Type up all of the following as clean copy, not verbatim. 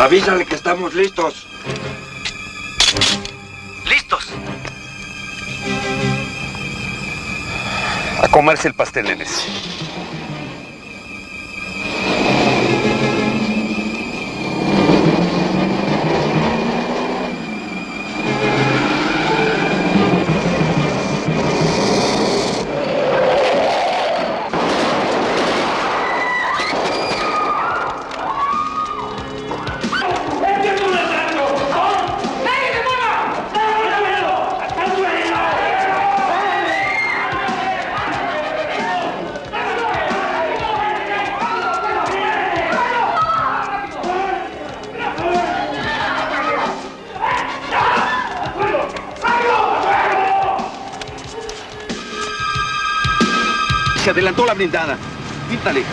Avísale que estamos listos. ¡Listos! A comerse el pastel, nenes. Se adelantó la blindada. Quítale.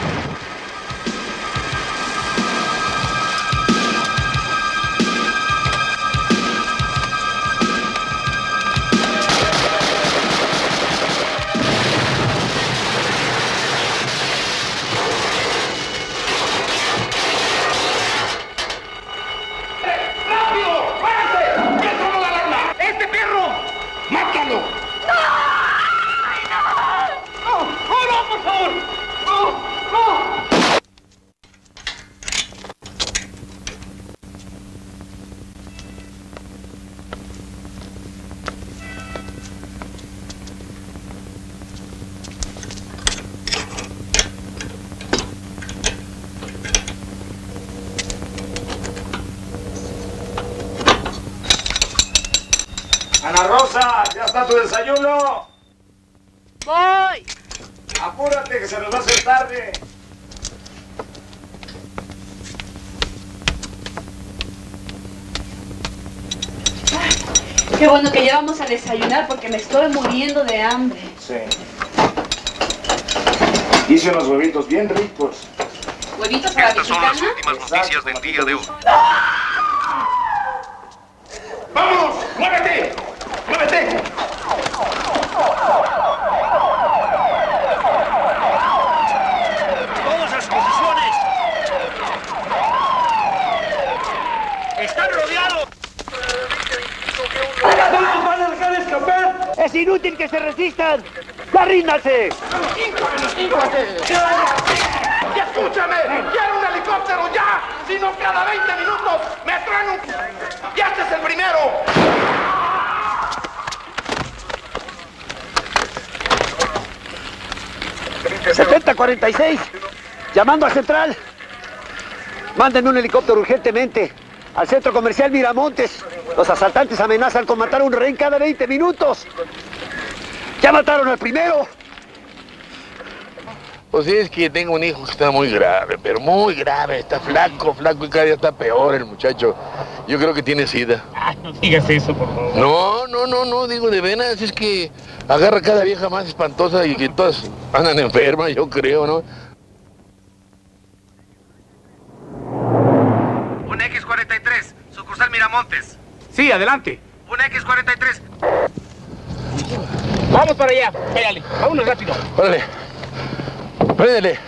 Ana Rosa, ¿ya está tu desayuno? ¡Voy! Apúrate que se nos va a hacer tarde. Qué bueno que ya vamos a desayunar porque me estoy muriendo de hambre. Sí. Hice unos huevitos bien ricos. ¿Huevitos a la Estas son las mexicana? últimas noticias del día de hoy. ¡Vamos! ¡Muévete! ¡Muévete! ¡Todas las posiciones! ¡Están rodeados! ¡No nos van a dejar escapar! ¡Es inútil que se resistan! ¡Ya ríndanse! ¡Y escúchame! ¡Quiero un helicóptero ya! Si no, cada 20 minutos me traen un... ¡Y este es el primero! 7046, llamando a Central. Manden un helicóptero urgentemente al centro comercial Miramontes. Los asaltantes amenazan con matar a un rehén cada 20 minutos. ¡Ya mataron al primero! Pues sí, es que tengo un hijo que está muy grave, pero muy grave. Está flaco y cada día está peor el muchacho. Yo creo que tiene sida. Ay, no digas eso, por favor. No, digo de veras, es que agarra cada vieja más espantosa y que todas andan enfermas, yo creo, ¿no? Un X-43, sucursal Miramontes. Sí, adelante. Un X-43. Vamos para allá. Pégale. Vámonos rápido. Órale, préndele.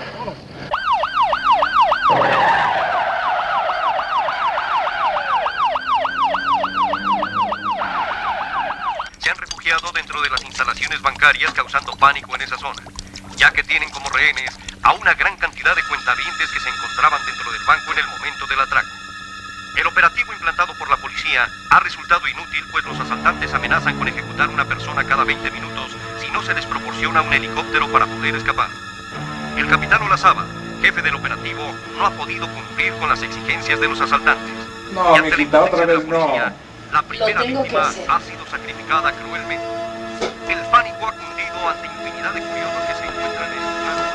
Se han refugiado dentro de las instalaciones bancarias causando pánico en esa zona, ya que tienen como rehenes a una gran cantidad de cuentavientes que se encontraban dentro del banco en el momento del atraco. El operativo implantado por la policía ha resultado inútil, pues los asaltantes amenazan con ejecutar una persona cada 20 minutos si no se les proporciona un helicóptero para poder escapar. El capitán Olazábal, jefe del operativo, no ha podido cumplir con las exigencias de los asaltantes. No, Y ante la mijita, otra impotencia de vez la policía, no. La primera tengo que víctima hacer. ha sido sacrificada cruelmente. El pánico ha cundido ante infinidad de curiosos que se encuentran en el plano.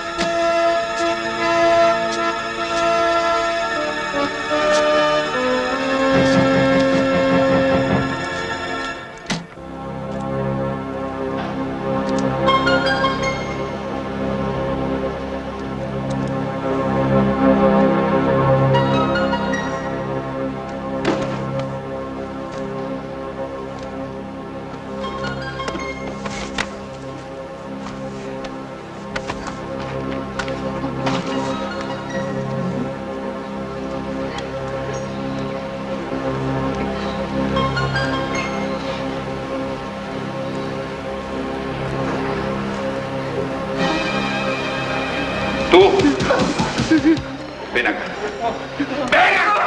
Tú. Ven acá. ¡Ven acá!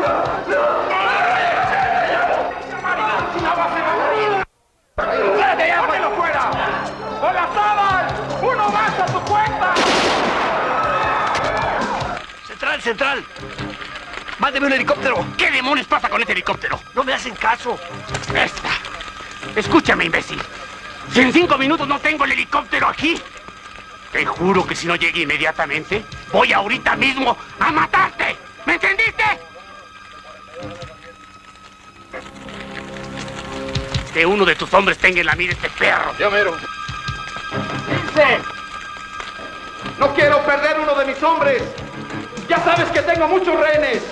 ¡Quédate ya, ponelo fuera! ¡Olazábal! ¡Uno más a tu cuenta! Central. Mándeme un helicóptero. ¿Qué demonios pasa con este helicóptero? No me hacen caso. Escúchame, imbécil. Si en 5 minutos no tengo el helicóptero aquí, te juro que si no llegue inmediatamente, voy ahorita mismo a matarte. ¿Me entendiste? Que uno de tus hombres tenga en la mira este perro. Ya mero. ¡Lince! No quiero perder uno de mis hombres. Ya sabes que tengo muchos rehenes.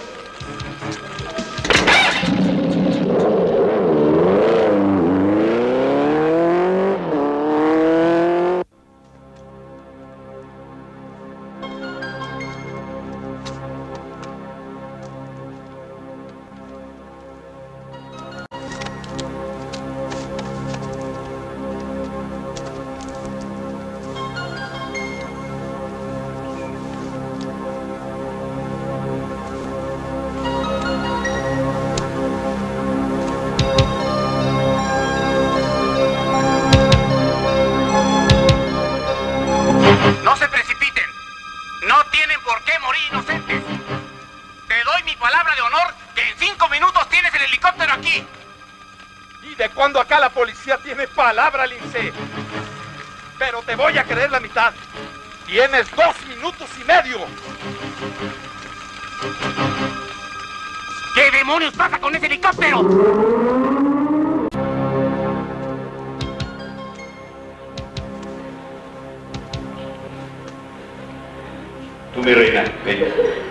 No se precipiten. No tienen por qué morir inocentes. Te doy mi palabra de honor que en 5 minutos tienes el helicóptero aquí. ¿Y de cuándo acá la policía tiene palabra, Lince? Pero te voy a creer la mitad. Tienes 2 minutos y medio. ¿Qué demonios pasa con ese helicóptero? Tú, mi reina, ven.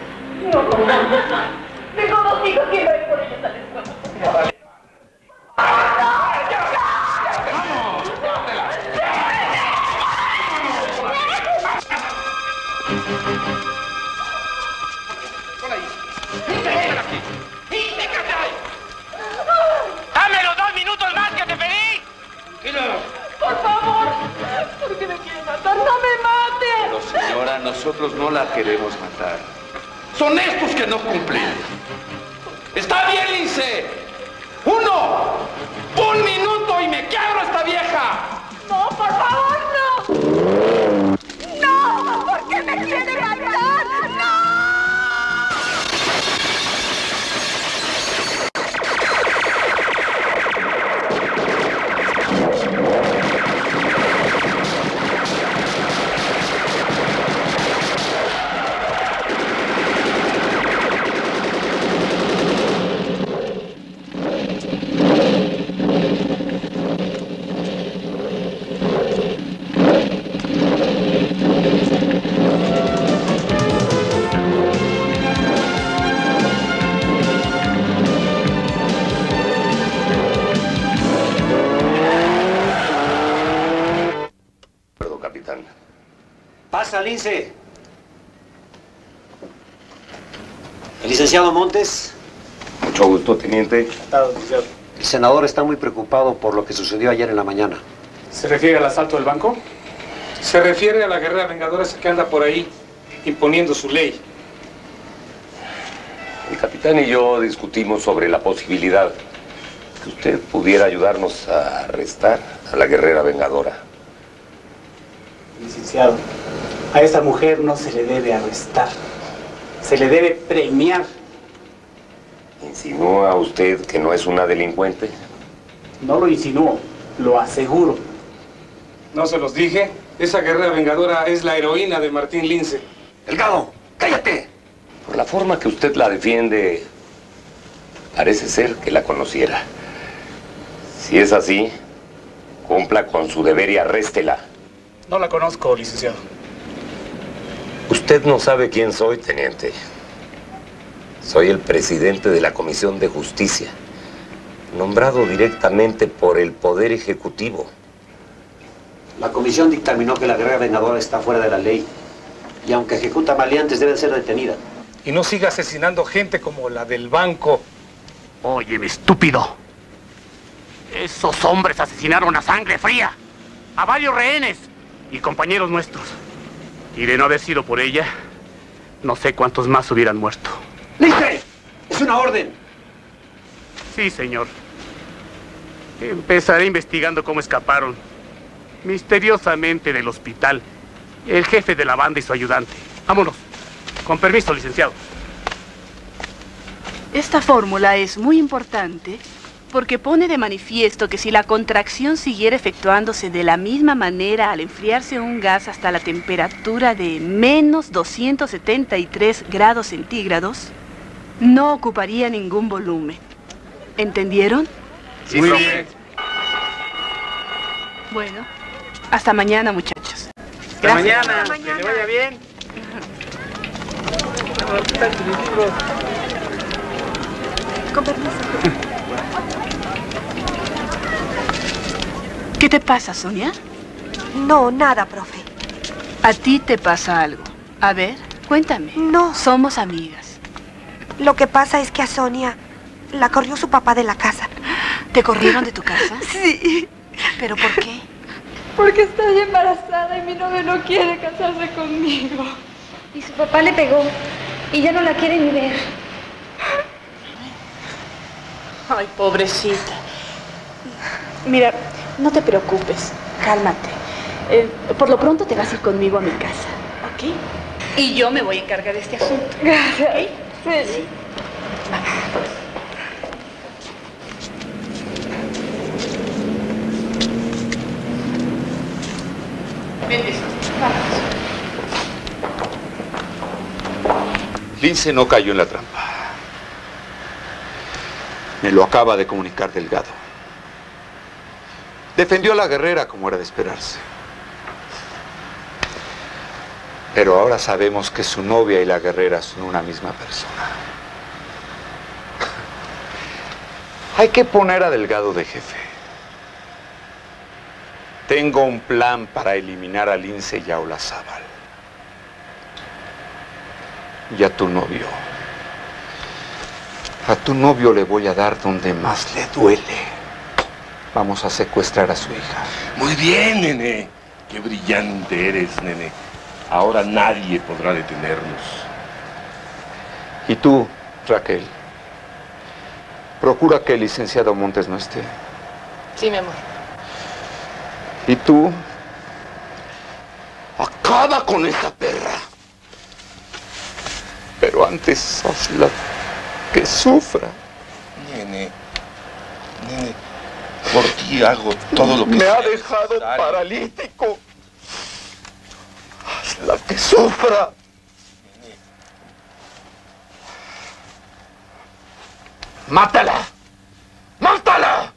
Tengo 2 hijos que no hay por ellos a la escuela. ¡Dame los 2 minutos más que te pedí! Por favor, ¿por qué me quieren matar? ¡No me maten! Pero señora, nosotros no la queremos matar. Son estos que no cumplen. ¡Está bien, Lince! 1 minuto y me quiebro esta vieja. No, por favor, no. No, ¿por qué me quieren matar? No. Capitán. Pasa, Lince. El licenciado Montes. Mucho gusto, teniente. El senador está muy preocupado por lo que sucedió ayer en la mañana. ¿Se refiere al asalto del banco? Se refiere a la guerrera vengadora esa que anda por ahí imponiendo su ley. El capitán y yo discutimos sobre la posibilidad que usted pudiera ayudarnos a arrestar a la guerrera vengadora. Licenciado, a esa mujer no se le debe arrestar, se le debe premiar. ¿Insinúa usted que no es una delincuente? No lo insinúo, lo aseguro. ¿No se los dije? Esa guerrera vengadora es la heroína de Martín Lince. Delgado, cállate. Por la forma que usted la defiende, parece ser que la conociera. Si es así, cumpla con su deber y arréstela. No la conozco, licenciado. Usted no sabe quién soy, teniente. Soy el presidente de la Comisión de Justicia, nombrado directamente por el Poder Ejecutivo. La comisión dictaminó que la guerrera vengadora está fuera de la ley y aunque ejecuta maleantes debe ser detenida. Y no siga asesinando gente como la del banco. Óyeme, estúpido. Esos hombres asesinaron a sangre fría a varios rehenes y compañeros nuestros. Y de no haber sido por ella, no sé cuántos más hubieran muerto. ¡Lince! ¡Es una orden! Sí, señor. Empezaré investigando cómo escaparon misteriosamente del hospital el jefe de la banda y su ayudante. Vámonos. Con permiso, licenciado. Esta fórmula es muy importante porque pone de manifiesto que si la contracción siguiera efectuándose de la misma manera al enfriarse un gas hasta la temperatura de menos 273 grados centígrados, no ocuparía ningún volumen. ¿Entendieron? Sí, profe. Bueno, hasta mañana, muchachos. Hasta mañana. Que le vaya bien. Con permiso. ¿Qué te pasa, Sonia? No, nada, profe. A ti te pasa algo. A ver, cuéntame. No. Somos amigas. Lo que pasa es que a Sonia la corrió su papá de la casa. ¿Te corrieron de tu casa? Sí. ¿Pero por qué? Porque estoy embarazada y mi novio no quiere casarse conmigo. Y su papá le pegó y ya no la quiere ni ver. Ay, pobrecita. Mira, no te preocupes, cálmate. Por lo pronto te vas a ir conmigo a mi casa, ¿ok? Y yo me voy a encargar de este asunto. Gracias. ¿Okay? Sí. Vente, vamos. Lince no cayó en la trampa. Me lo acaba de comunicar Delgado. Defendió a la guerrera como era de esperarse. Pero ahora sabemos que su novia y la guerrera son una misma persona. Hay que poner a Delgado de jefe. Tengo un plan para eliminar a Lince y a Olazábal. Y a tu novio. A tu novio le voy a dar donde más le duele. Vamos a secuestrar a su hija. Muy bien, nene. Qué brillante eres, nene. Ahora nadie podrá detenernos. Y tú, Raquel, procura que el licenciado Montes no esté. Sí, mi amor. Y tú, acaba con esa perra. Pero antes hazla que sufra. Nene, por ti hago todo lo que me sea ha dejado necesario. paralítico. Hazla que sufra. ¡Mátala! ¡Mátala!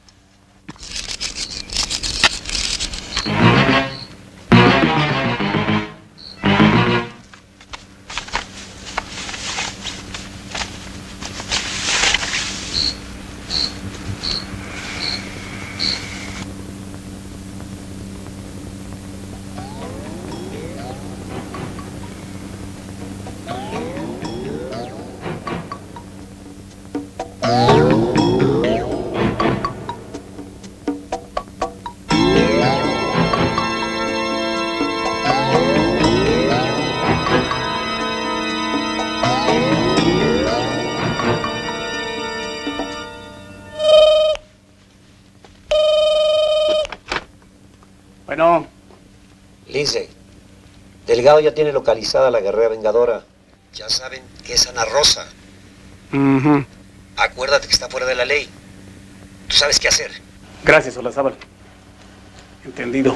Bueno. Lince, Delgado ya tiene localizada a la guerrera vengadora. Ya saben que es Ana Rosa. Acuérdate que está fuera de la ley. Tú sabes qué hacer. Gracias, Olazábal. Entendido.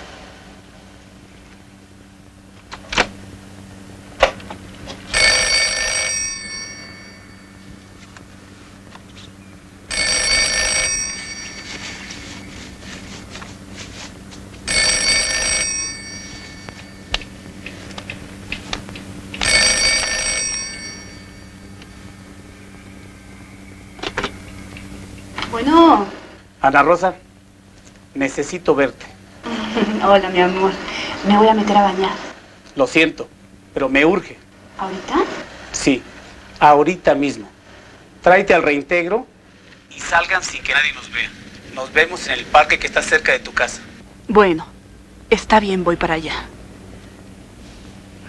Bueno. Ana Rosa, necesito verte. Hola, mi amor. Me voy a meter a bañar. Lo siento, pero me urge. ¿Ahorita? Sí, ahorita mismo. Tráete al reintegro y salgan sin que nadie nos vea. Nos vemos en el parque que está cerca de tu casa. Bueno, está bien, voy para allá.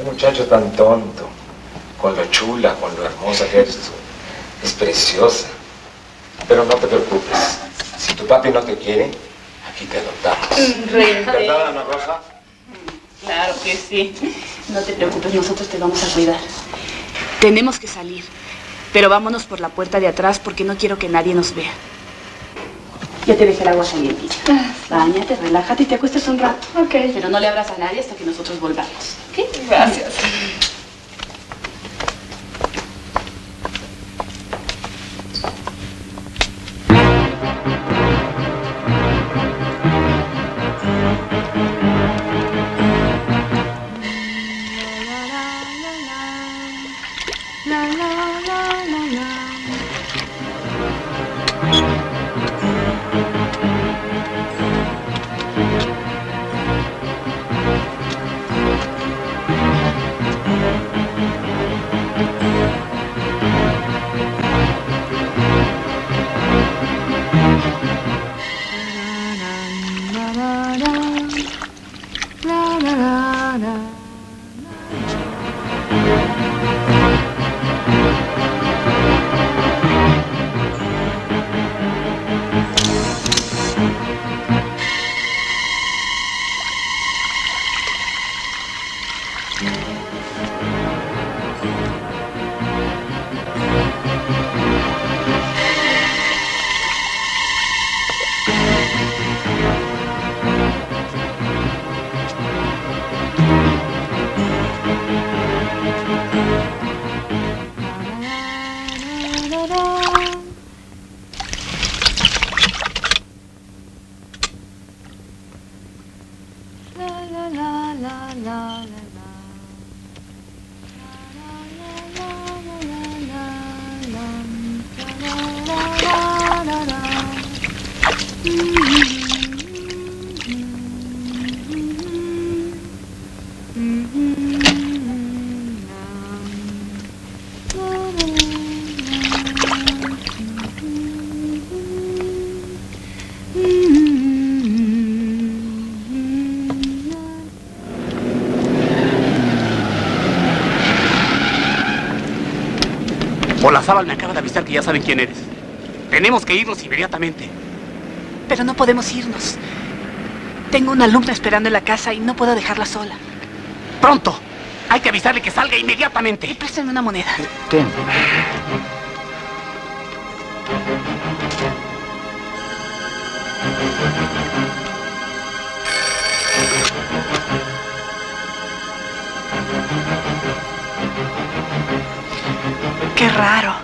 Qué muchacho tan tonto. Con lo chula, con lo hermosa que eres tú. Es preciosa. Pero no te preocupes. Si tu papi no te quiere, aquí te adoptamos. ¿Verdad, Ana Rosa? Claro que sí. No te preocupes, nosotros te vamos a cuidar. Tenemos que salir, pero vámonos por la puerta de atrás porque no quiero que nadie nos vea. Ya te dejé el agua calientita. Báñate, relájate y te acuestas un rato. Ok. Pero no le abras a nadie hasta que nosotros volvamos. ¿Ok? Gracias. Olazábal me acaba de avisar que ya saben quién eres. Tenemos que irnos inmediatamente. Pero no podemos irnos. Tengo una alumna esperando en la casa y no puedo dejarla sola. ¡Pronto! Hay que avisarle que salga inmediatamente. Y préstame una moneda. Ten. Qué raro.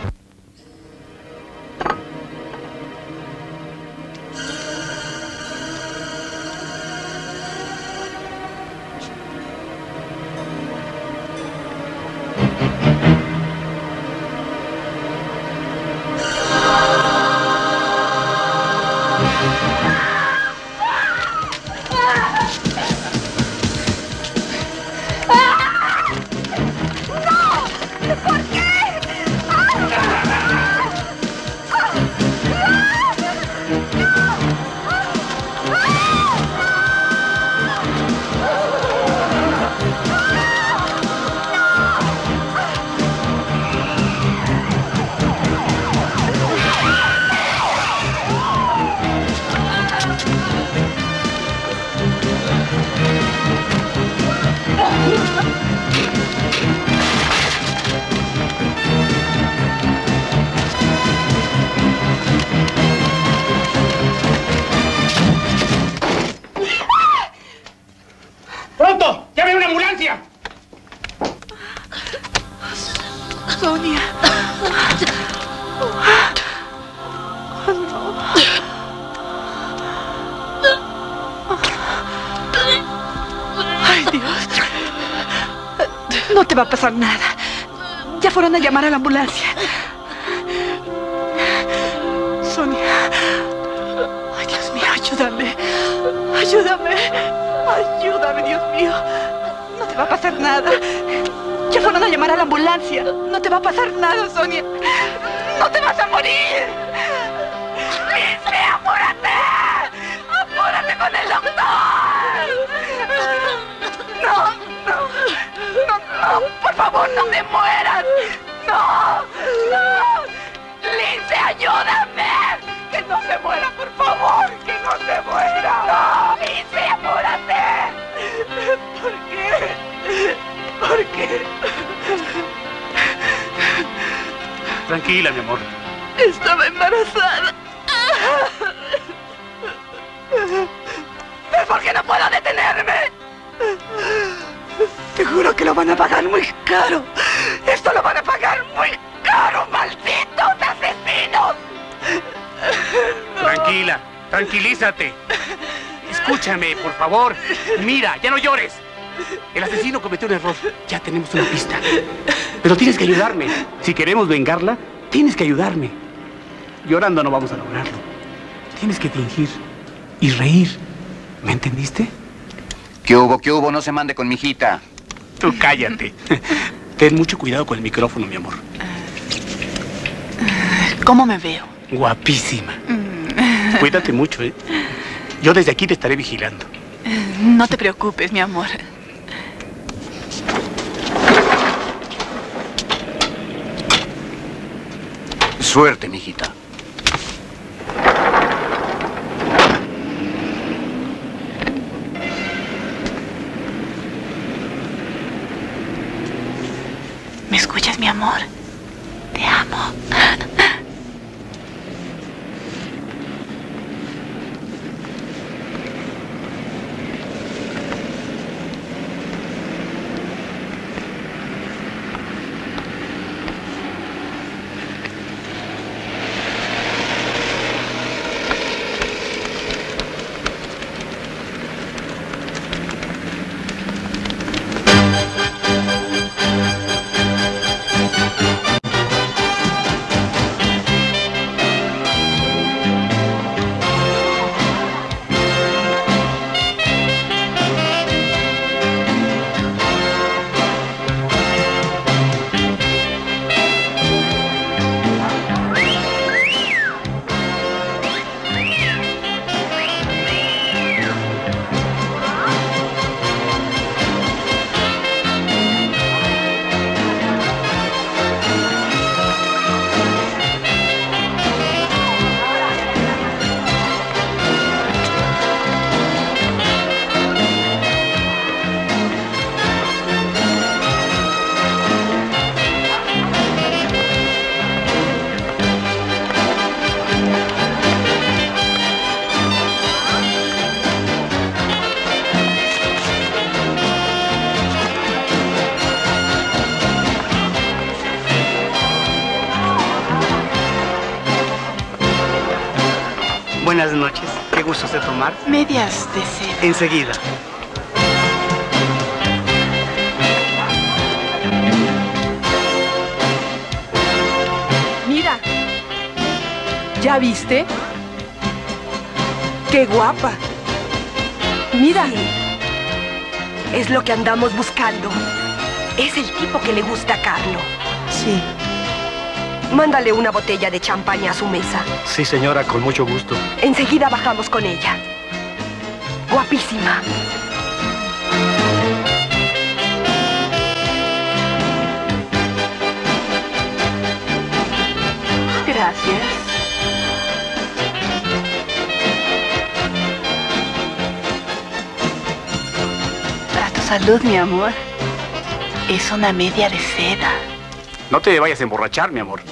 ¡Pronto! ¡Llame a una ambulancia! Sonia. Ay, Dios. No te va a pasar nada. Ya fueron a llamar a la ambulancia. Sonia. Ay, Dios mío, ayúdame. Ayúdame. Ayúdame, Dios mío. No te va a pasar nada. Ya fueron a llamar a la ambulancia. No te va a pasar nada, Sonia. No te vas a morir. ¡Lindsay, apúrate! ¡Apúrate con el doctor! No, no. favor, no me mueras. ¡No! ¡No! ¡Lince, ayúdame! ¡Que no se muera, por favor! ¡Que no se muera! ¡No! ¡Lince, apúrate! ¿Por qué? ¿Por qué? Tranquila, mi amor. Estaba embarazada. ¿Pero por qué no puedo detenerme? Te juro que lo van a pagar muy caro. Esto lo van a pagar muy caro, malditos asesinos. No. Tranquila, tranquilízate. Escúchame, por favor. Mira, ya no llores. El asesino cometió un error. Ya tenemos una pista. Pero tienes que ayudarme. Si queremos vengarla, tienes que ayudarme. Llorando no vamos a lograrlo. Tienes que fingir y reír. ¿Me entendiste? ¿Qué hubo? ¿Qué hubo? No se mande con mi hijita. Tú cállate. Ten mucho cuidado con el micrófono, mi amor. ¿Cómo me veo? Guapísima. Cuídate mucho, ¿eh? Yo desde aquí te estaré vigilando. No te preocupes, mi amor. Suerte, mijita. ¿Me escuchas, mi amor? Te amo. Buenas noches. ¿Qué gustos de tomar? Medias de seda. Enseguida. Mira. ¿Ya viste? ¡Qué guapa! Mira. Sí. Es lo que andamos buscando. Es el tipo que le gusta a Carlo. Sí. Mándale una botella de champaña a su mesa. Sí, señora, con mucho gusto. Enseguida bajamos con ella. Guapísima. Gracias. Para tu salud, mi amor. Es una media de seda. No te vayas a emborrachar, mi amor.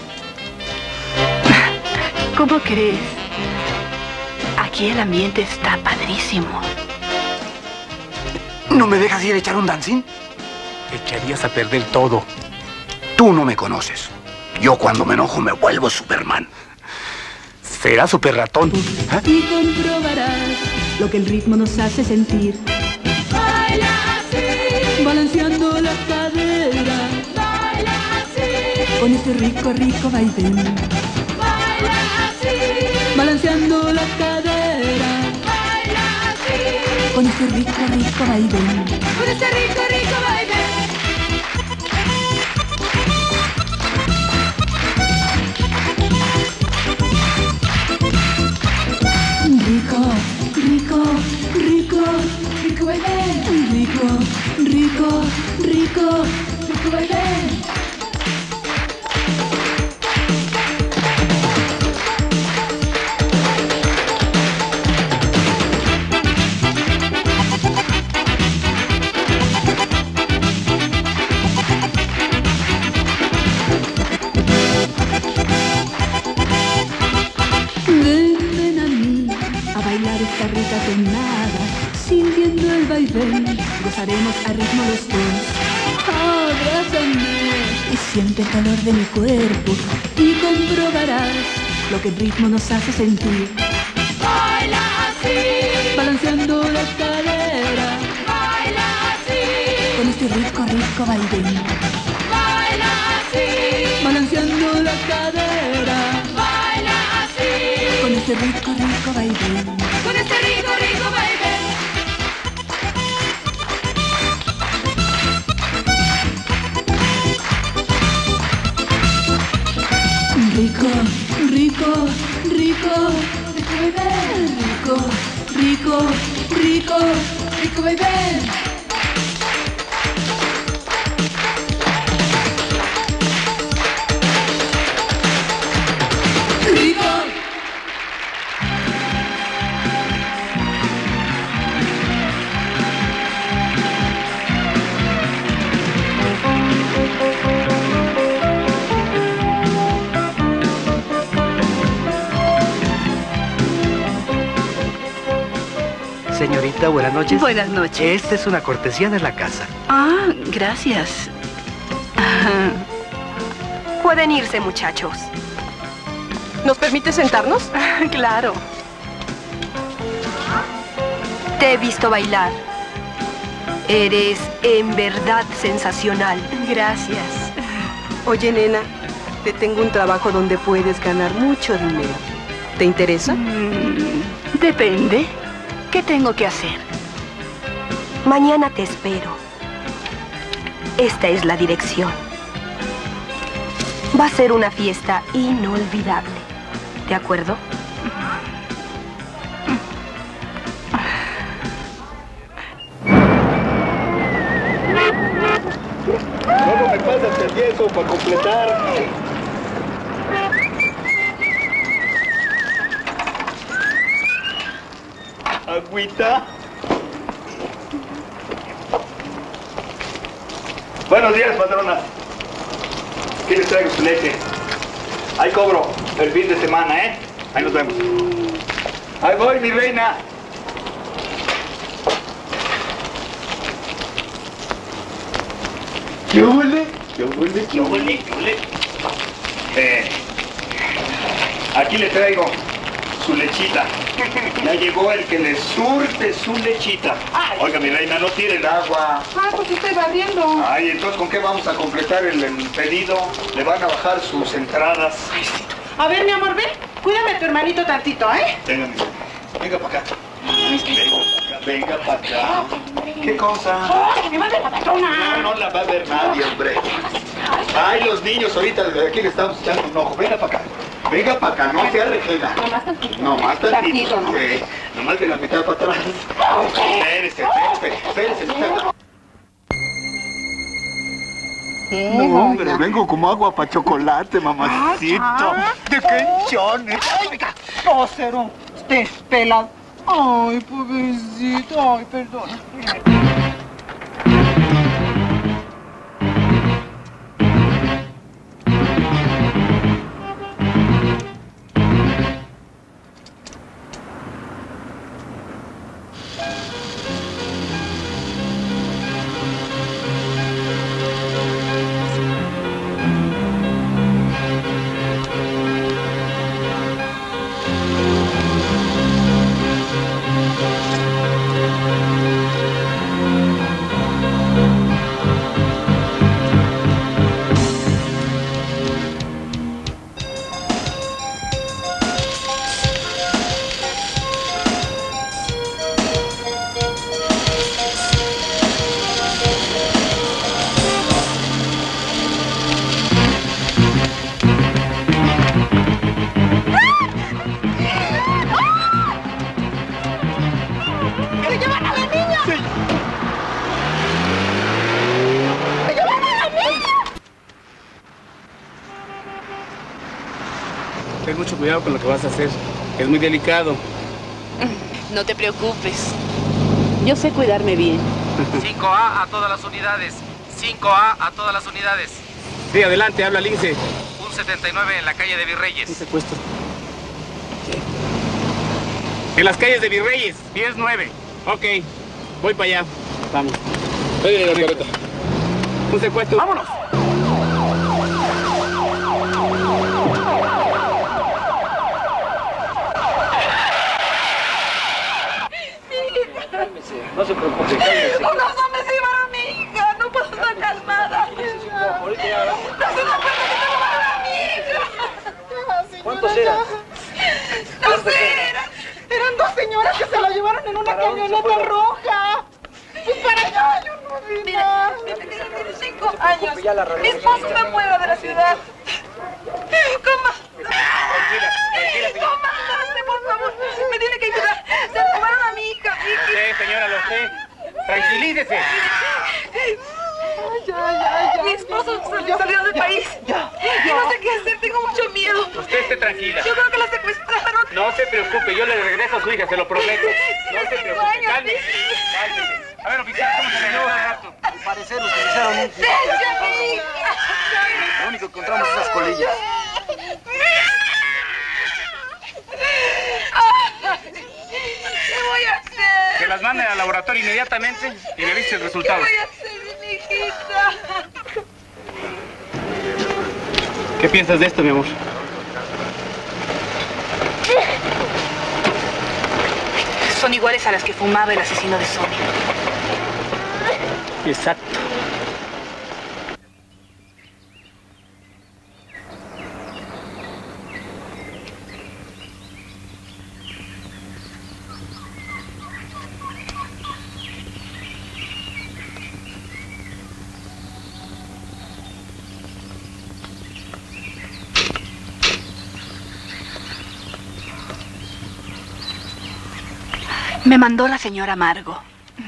¿Cómo crees? Aquí el ambiente está padrísimo. ¿No me dejas ir a echar un dancing? Echarías a perder todo. Tú no me conoces. Yo cuando me enojo me vuelvo Superman. Será super ratón. ¿Eh? Y comprobarás lo que el ritmo nos hace sentir. Baila así, balanceando la cadera. Baila así, con este rico, rico vaivén. Balanceando la cadera. Baila así. Con este rico, rico vaivén. Con este rico, rico vaivén. Rico, rico, rico, rico vaivén. Rico, rico, rico, rico vaivén. esta rica tonada, sintiendo el vaivén, gozaremos a ritmo los dos. Abrázame y siente el calor de mi cuerpo y comprobarás lo que el ritmo nos hace sentir. Baila así, balanceando la cadera, baila así, con este rico, rico vaivén. baila así, Balanceando la cadera, baila así, con este rico, rico vaivén. con este rico, rico baile. Rico, rico, rico, rico vaivén. Rico, rico, rico, rico vaivén. Rico. Señorita, buenas noches. Buenas noches. Esta es una cortesía de la casa. Ah, gracias. Pueden irse, muchachos. ¿Nos permite sentarnos? Claro. Te he visto bailar. Eres en verdad sensacional. Gracias. Oye, nena, te tengo un trabajo donde puedes ganar mucho dinero. ¿Te interesa? Depende. ¿Qué tengo que hacer? Mañana te espero. Esta es la dirección. Va a ser una fiesta inolvidable. ¿De acuerdo? Luego me pasas el yeso para completar. Agüita. Buenos días, patrona. ¿Qué les traigo su leche? Ahí cobro el fin de semana, ¿eh? Ahí nos vemos. Ahí voy, mi reina. ¿Qué huele? ¿Qué huele? ¿Qué huele? ¿Qué huele? Aquí le traigo su lechita. Ya llegó el que le surte su lechita. Oiga, mi reina, no tire el agua. Ah, pues estoy barriendo. Ay, entonces, ¿con qué vamos a completar el pedido? Le van a bajar sus entradas. A ver, mi amor, ven. Cuídame a tu hermanito tantito, ¿eh? Venga, mi reina. Venga para acá. Venga para acá. ¿Qué cosa? ¡Ay, me va a ver la patrona! No la va a ver nadie, hombre. Ay, los niños ahorita, aquí le estamos echando un ojo. Venga para acá. Venga para acá, no sea rejena. Nomás tantito. No, más tantito. Tantito, ¿no? Sí. Nomás de la mitad para atrás. Espérese, espérese. No, hombre, vengo como agua para chocolate, mamacito. ¿De qué enchones? ¡Ay, venga! ¡Cócero! Despelado. Ay, pobrecito. Ay, perdona. Ten mucho cuidado con lo que vas a hacer. Es muy delicado. No te preocupes. Yo sé cuidarme bien. 5A a todas las unidades. 5A a todas las unidades. Sí, adelante, habla Lince. Un 79 en la calle de Virreyes. Un secuestro. En las calles de Virreyes, 10-9. Ok, voy para allá. Vamos. Oye, la carreta. Un secuestro. ¡Vámonos! No se preocupe, cálmese. No me llevaron a mi hija. No puedo estar calmada. No se da cuenta que me robaron a mi hija. ¿Cuántos eran? No sé, eran dos señoras que se la llevaron en una camioneta roja. Pues para allá, yo no vi nada. Mira, tiene 5 años. Mi esposo está fuera de la ciudad. Comandante, por favor, me tiene que ayudar. Se robaron a mi hija. Lo sé, señora, lo sé. Tranquilícese. Ya. Mi esposo salió del país. Y no sé qué hacer, tengo mucho miedo. Usted esté tranquila. Yo creo que la secuestraron. No se preocupe, yo le regreso a su hija, se lo prometo. No se preocupe, cálmese. A ver, oficial, ¿cómo se le dio un rato? Al parecer utilizaron un... Lo único que encontramos es esas colillas. ¿Qué voy a hacer? Que las manden al laboratorio inmediatamente y me avise el resultado. ¿Qué voy a hacer, mi hijita? ¿Qué piensas de esto, mi amor? Son iguales a las que fumaba el asesino de Sonia. Exacto. Me mandó la señora Margo.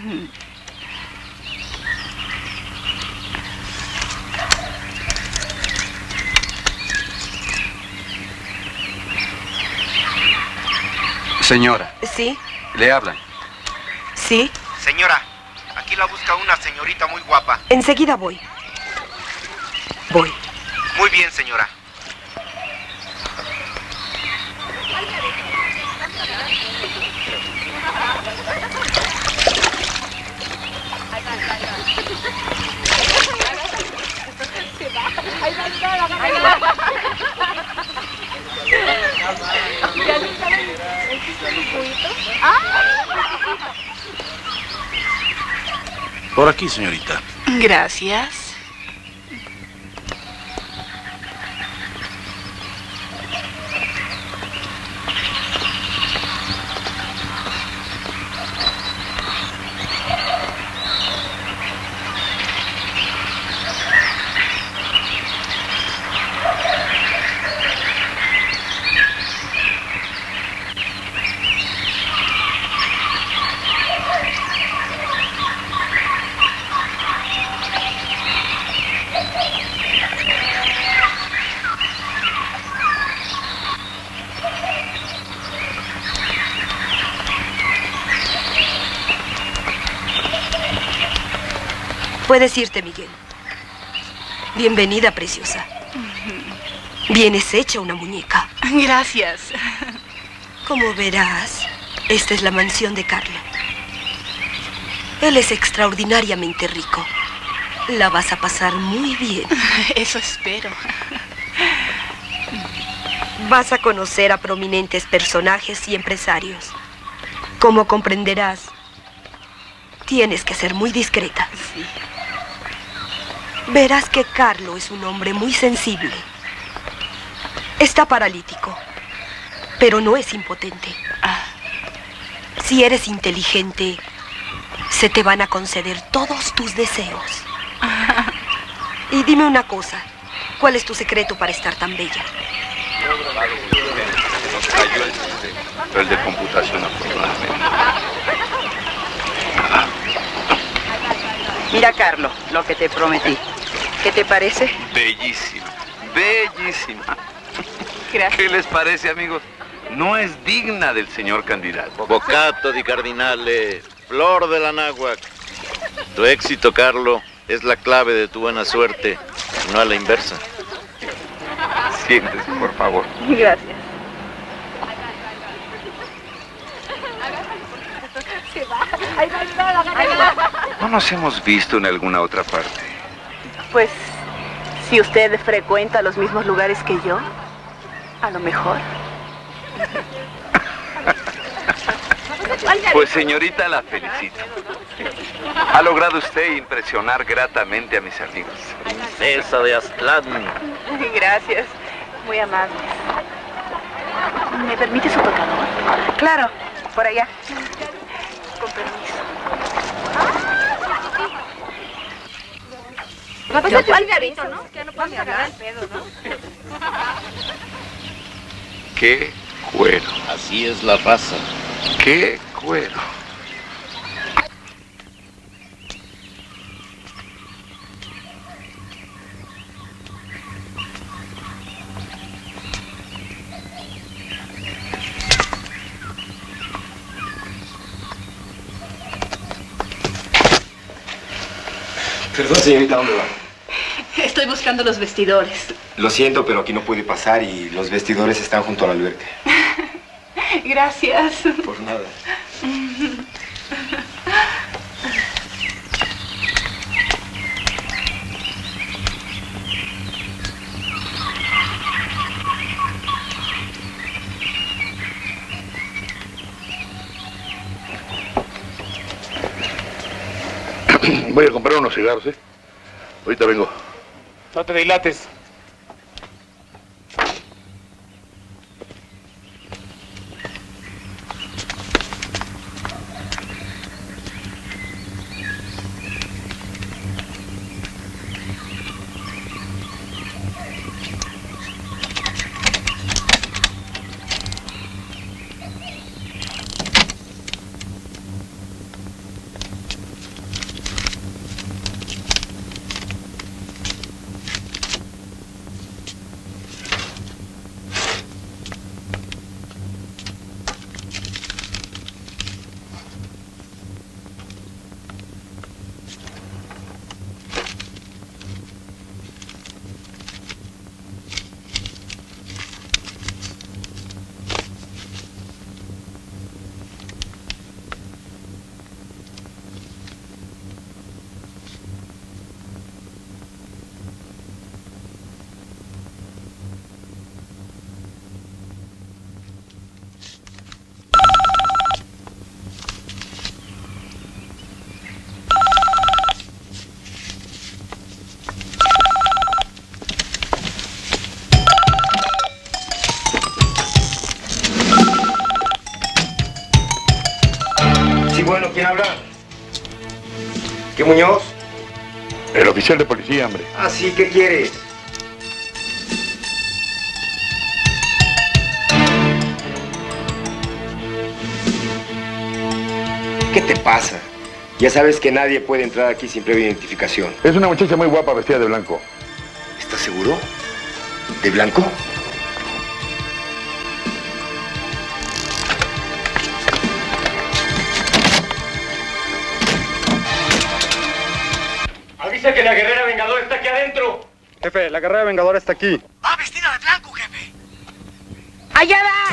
Señora. ¿Sí? ¿Le hablan? ¿Sí? Señora, aquí la busca una señorita muy guapa. Enseguida voy. Voy. Muy bien, señora. Por aquí, señorita. Gracias. Puedes irte, Miguel. Bienvenida, preciosa. Vienes hecha una muñeca. Gracias. Como verás, esta es la mansión de Carlo. Él es extraordinariamente rico. La vas a pasar muy bien. Eso espero. Vas a conocer a prominentes personajes y empresarios. Como comprenderás, tienes que ser muy discreta. Sí. Verás que Carlo es un hombre muy sensible. Está paralítico, pero no es impotente. Si eres inteligente, se te van a conceder todos tus deseos. Y dime una cosa, ¿cuál es tu secreto para estar tan bella? Nos cayó el sistema, pero el de computación afortunadamente. Mira, Carlo, lo que te prometí. ¿Qué te parece? Bellísima, bellísima. Gracias. ¿Qué les parece, amigos? No es digna del señor candidato. Bocato di Cardinale, flor de la náhuac. Tu éxito, Carlo, es la clave de tu buena suerte, no a la inversa. Siéntese, por favor. Gracias. ¿No nos hemos visto en alguna otra parte? Pues, si usted frecuenta los mismos lugares que yo, a lo mejor. Pues señorita, la felicito. Ha logrado usted impresionar gratamente a mis amigos. Princesa de Aztlán. Gracias, muy amable. ¿Me permite su tocador? Claro, por allá. Con permiso. ¿Cuál garito, no? Que no puedes agarrar el pedo, ¿no? ¡Qué cuero! Así es la raza. ¡Qué cuero! Perdón, señorita, ¿dónde va? Estoy buscando los vestidores. Lo siento, pero aquí no puede pasar y los vestidores están junto a la alberca. Gracias. Por nada. Voy a comprar unos cigarros, ¿eh? Ahorita vengo. No te dilates. Bueno, ¿quién habla? ¿Qué Muñoz? El oficial de policía, hombre. Ah, sí, ¿qué quieres? ¿Qué te pasa? Ya sabes que nadie puede entrar aquí sin previa identificación. Es una muchacha muy guapa vestida de blanco. ¿Estás seguro? ¿De blanco? Avisa que la guerrera vengadora está aquí adentro. Jefe, la guerrera vengadora está aquí. Va vestida de blanco, jefe. ¡Allá va!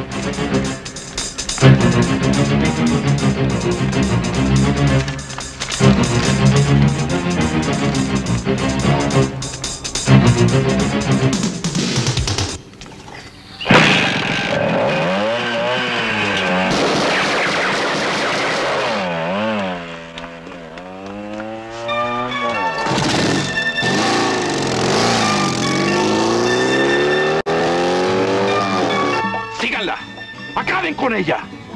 ¡Síganla! ¡Acaben con ella!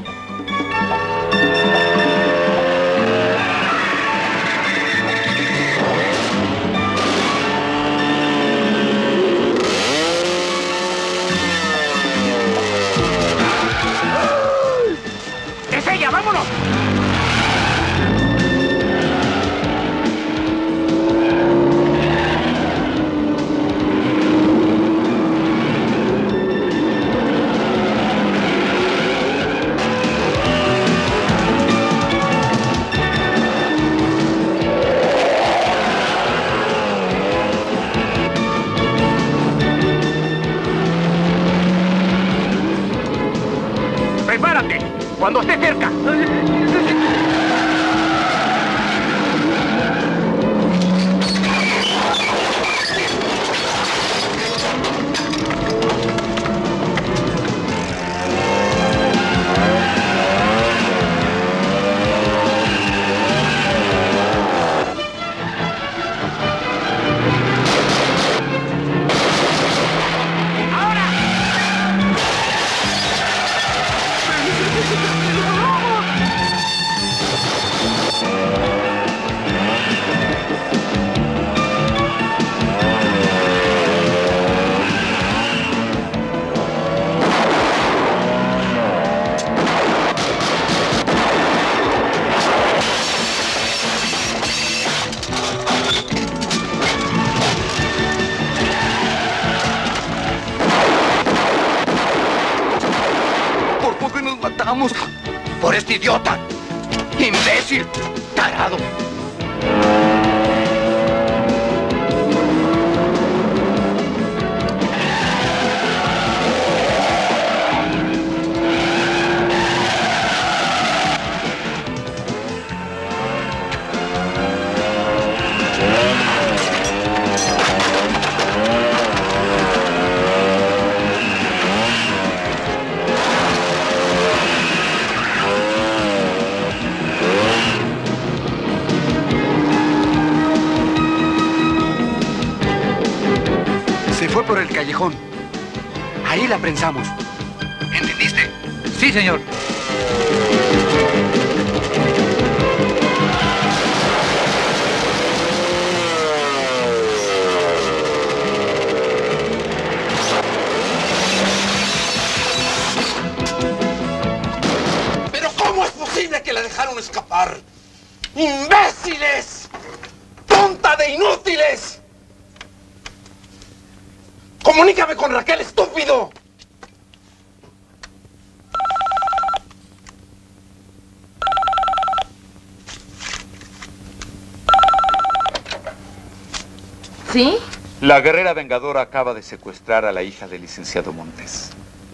¡Es ella! ¡Vámonos! ¡Prepárate! ¡Cuando esté cerca! nos matamos por este idiota. Imbécil, tarado. Fue por el callejón. Ahí la prensamos. ¿Entendiste? Sí, señor. ¿Pero cómo es posible que la dejaron escapar? ¡Imbéciles! ¡Tonta de inútiles! ¡Comunícame con Raquel, estúpido! ¿Sí? La guerrera vengadora acaba de secuestrar a la hija del licenciado Montes.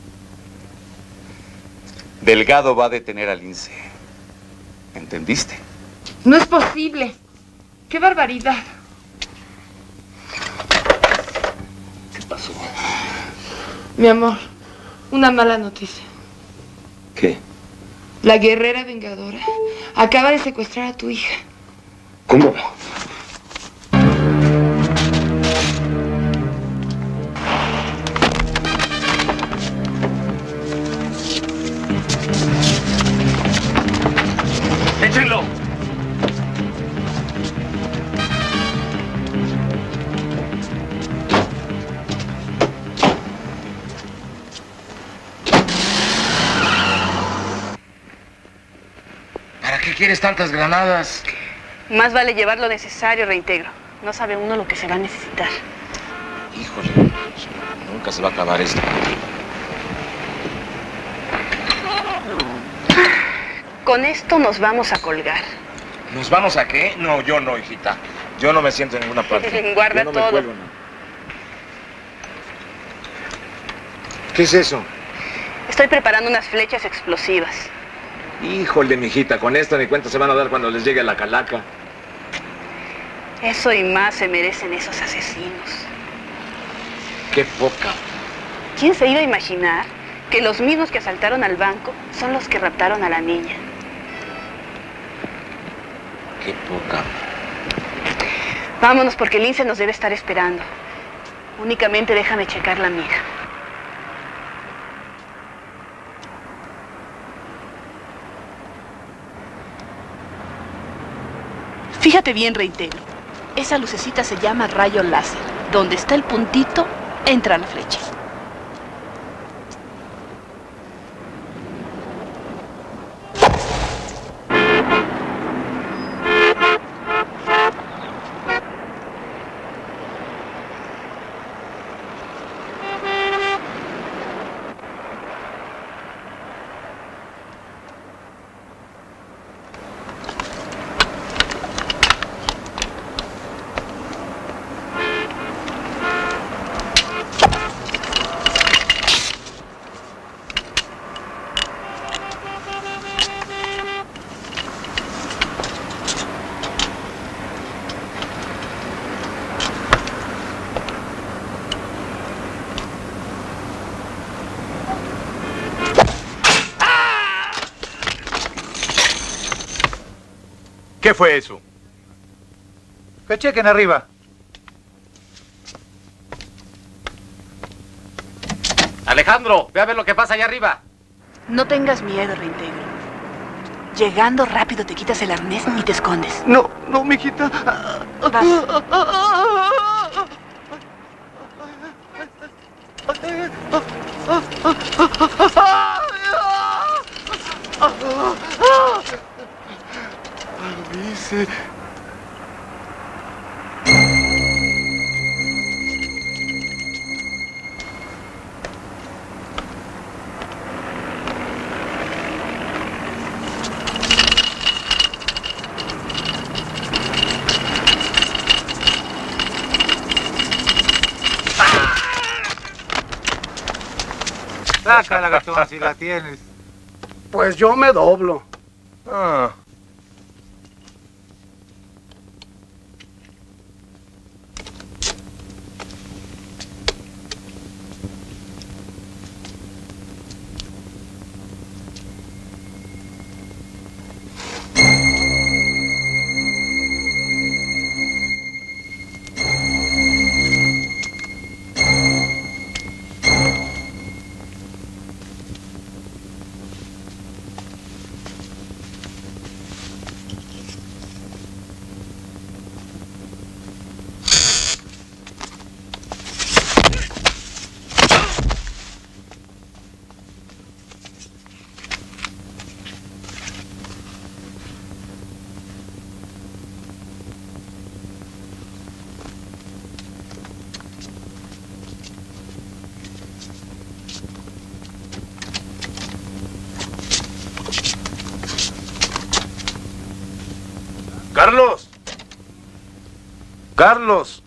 Delgado va a detener al Lince. ¿Entendiste? No es posible. ¡Qué barbaridad! ¿Qué pasó? Mi amor, una mala noticia. ¿Qué? La guerrera vengadora acaba de secuestrar a tu hija. ¿Cómo? ¡Échenlo! ¿Para qué quieres tantas granadas? Más vale llevar lo necesario, reintegro. No sabe uno lo que se va a necesitar. Híjole, nunca se va a acabar esto. Con esto nos vamos a colgar. ¿Nos vamos a qué? No, yo no, hijita. Yo no me siento en ninguna parte. Guarda yo no todo. Me cuelgo, no. ¿Qué es eso? Estoy preparando unas flechas explosivas. Híjole, mijita, con esto ni cuenta se van a dar cuando les llegue la calaca. Eso y más se merecen esos asesinos. ¡Qué poca! ¿Quién se iba a imaginar que los mismos que asaltaron al banco son los que raptaron a la niña? ¡Qué poca! Vámonos porque el Lince nos debe estar esperando. Únicamente déjame checar la mira. Fíjate bien, reintegro. Esa lucecita se llama rayo láser. Donde está el puntito, entra la flecha. ¿Qué fue eso? Que chequen arriba. Alejandro, ve a ver lo que pasa allá arriba. No tengas miedo, reintegro. Llegando rápido te quitas el arnés y te escondes. No, no, mijita. Vas. Dice. Sácala, Gastón, si la tienes. Pues yo me doblo. Ah. ¡Carlos! ¡Carlos!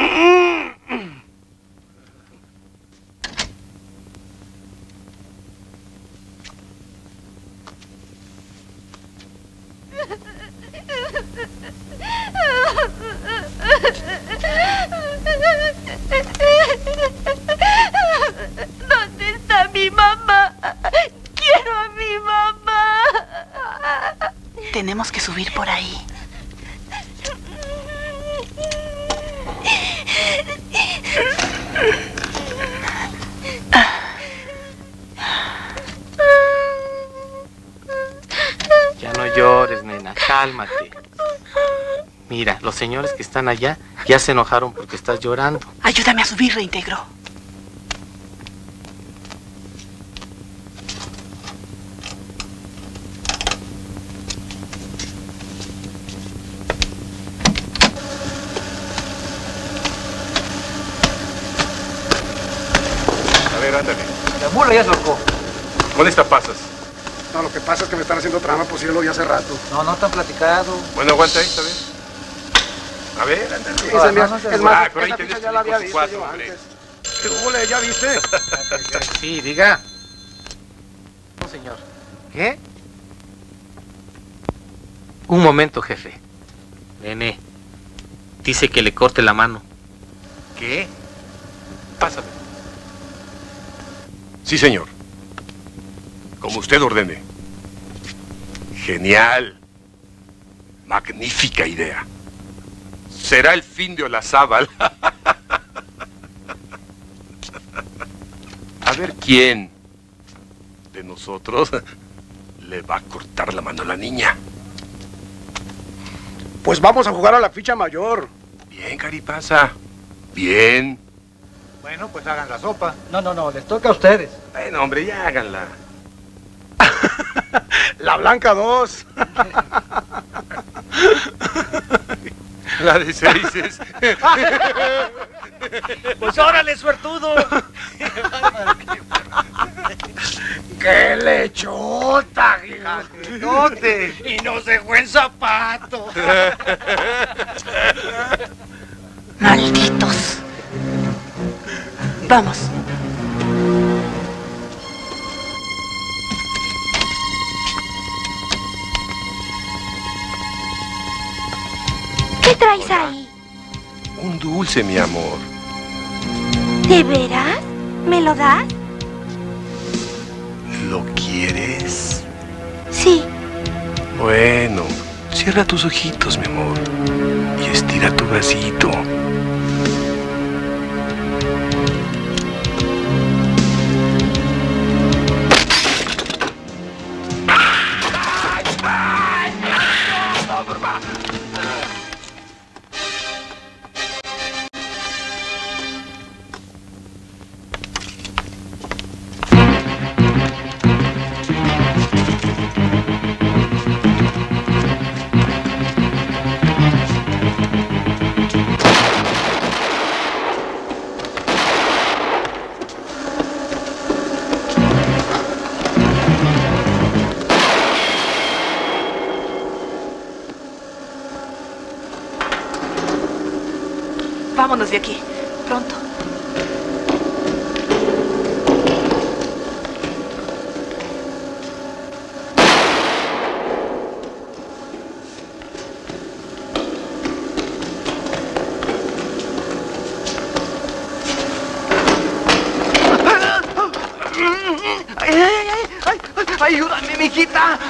¿Dónde está mi mamá? Quiero a mi mamá. Tenemos que subir por ahí. Ya no llores, nena, cálmate. Mira, los señores que están allá ya se enojaron porque estás llorando. Ayúdame a subir, reintegro. A ver, ándale. La mula ya se ahorcó. Con esta pasas. No, lo que pasa es que me están haciendo trama, pues yo lo vi hace rato. No te han platicado. Bueno, aguanta ahí, está bien. A ver, ándale. Sí, es más, pero ahí esa te ficha ya la había visto yo hombre. antes. ¿Qué hubo, ya viste? Sí, diga. No, señor. ¿Qué? Un momento, jefe. Nene, dice que le corte la mano. ¿Qué? Pásame. Sí, señor. Como usted ordene. Genial. Magnífica idea. Será el fin de Olazábal. A ver quién de nosotros le va a cortar la mano a la niña. Pues vamos a jugar a la ficha mayor. Bien, Caripasa. Bien. Bueno, pues hagan la sopa. No, les toca a ustedes. Bueno, hombre, ya háganla. La Blanca 2. La de seises. Pues órale, suertudo. ¡Qué lechota, gigantote! Y nos dejó en zapato. Malditos. Vamos. ¿Qué traes ahí? Un dulce, mi amor. ¿De veras? ¿Me lo das? ¿Lo quieres? Sí. Bueno, cierra tus ojitos, mi amor, y estira tu bracito. Vámonos de aquí. Pronto. ¡Ayúdame, mijita!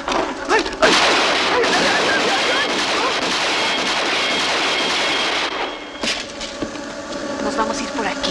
Nos vamos a ir por aquí.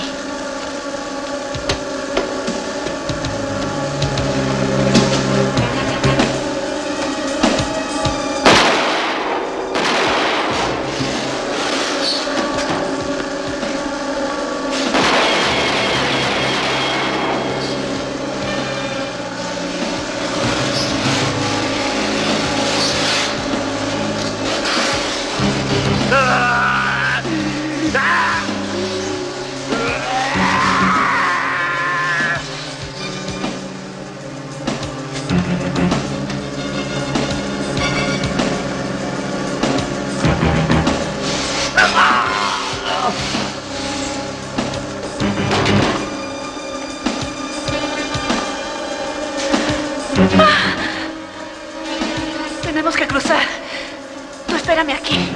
Tenemos que cruzar. Tú espérame aquí.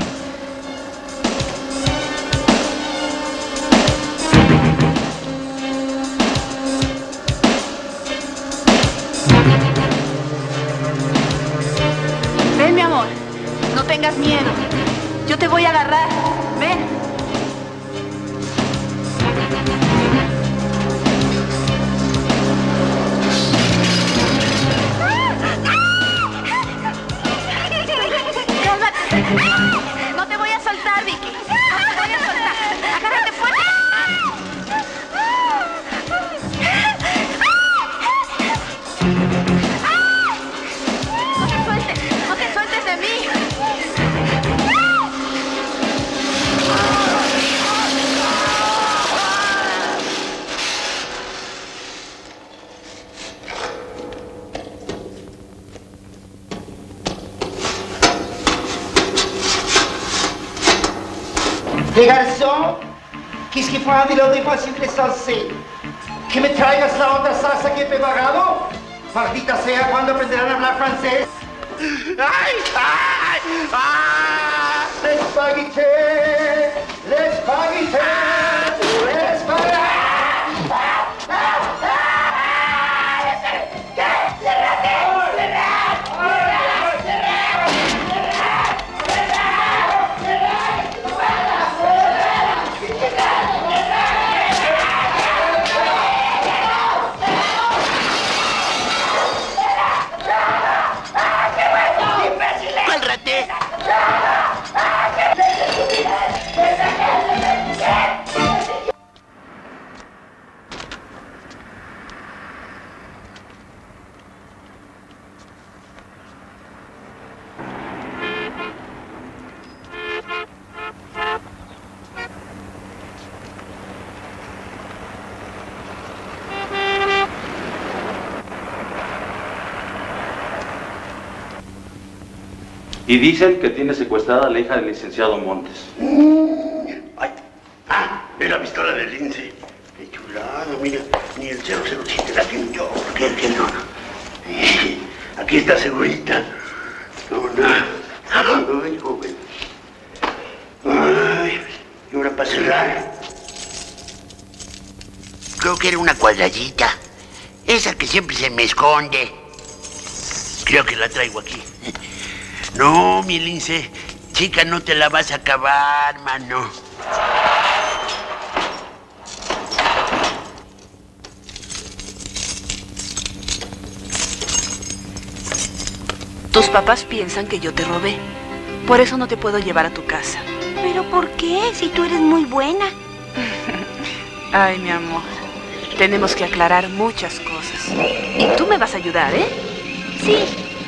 Ven, mi amor. No tengas miedo. Yo te voy a agarrar. Ven. No te voy a soltar, Vicky. No te voy a soltar. Agárrate fuerte. No te sueltes de mí. Les garçons, qu'est-ce qu'il faut un vélo de moi s'il est censé? ¿Que me traigas la otra salsa que he preparado? Maldita sea, ¿cuándo aprenderán a hablar francés? ¡Ay! ¡Ay! ¡Ah! ¡Les spaghetti! ¡Les spaghetti! ¡Les spaghetti! Y dicen que tiene secuestrada a la hija del licenciado Montes. La pistola del Lince. Qué chulado, mira. Ni el 007 la tengo yo. ¿Qué no? Aquí está segurita. No. Ay, joven. Ay, y ahora para cerrar. Creo que era una cuadradita. Esa que siempre se me esconde. Creo que la traigo aquí. No, mi Lince. Chica, no te la vas a acabar, mano. Tus papás piensan que yo te robé. Por eso no te puedo llevar a tu casa. ¿Pero por qué? Si tú eres muy buena. Ay, mi amor. Tenemos que aclarar muchas cosas. Y tú me vas a ayudar, ¿eh? Sí.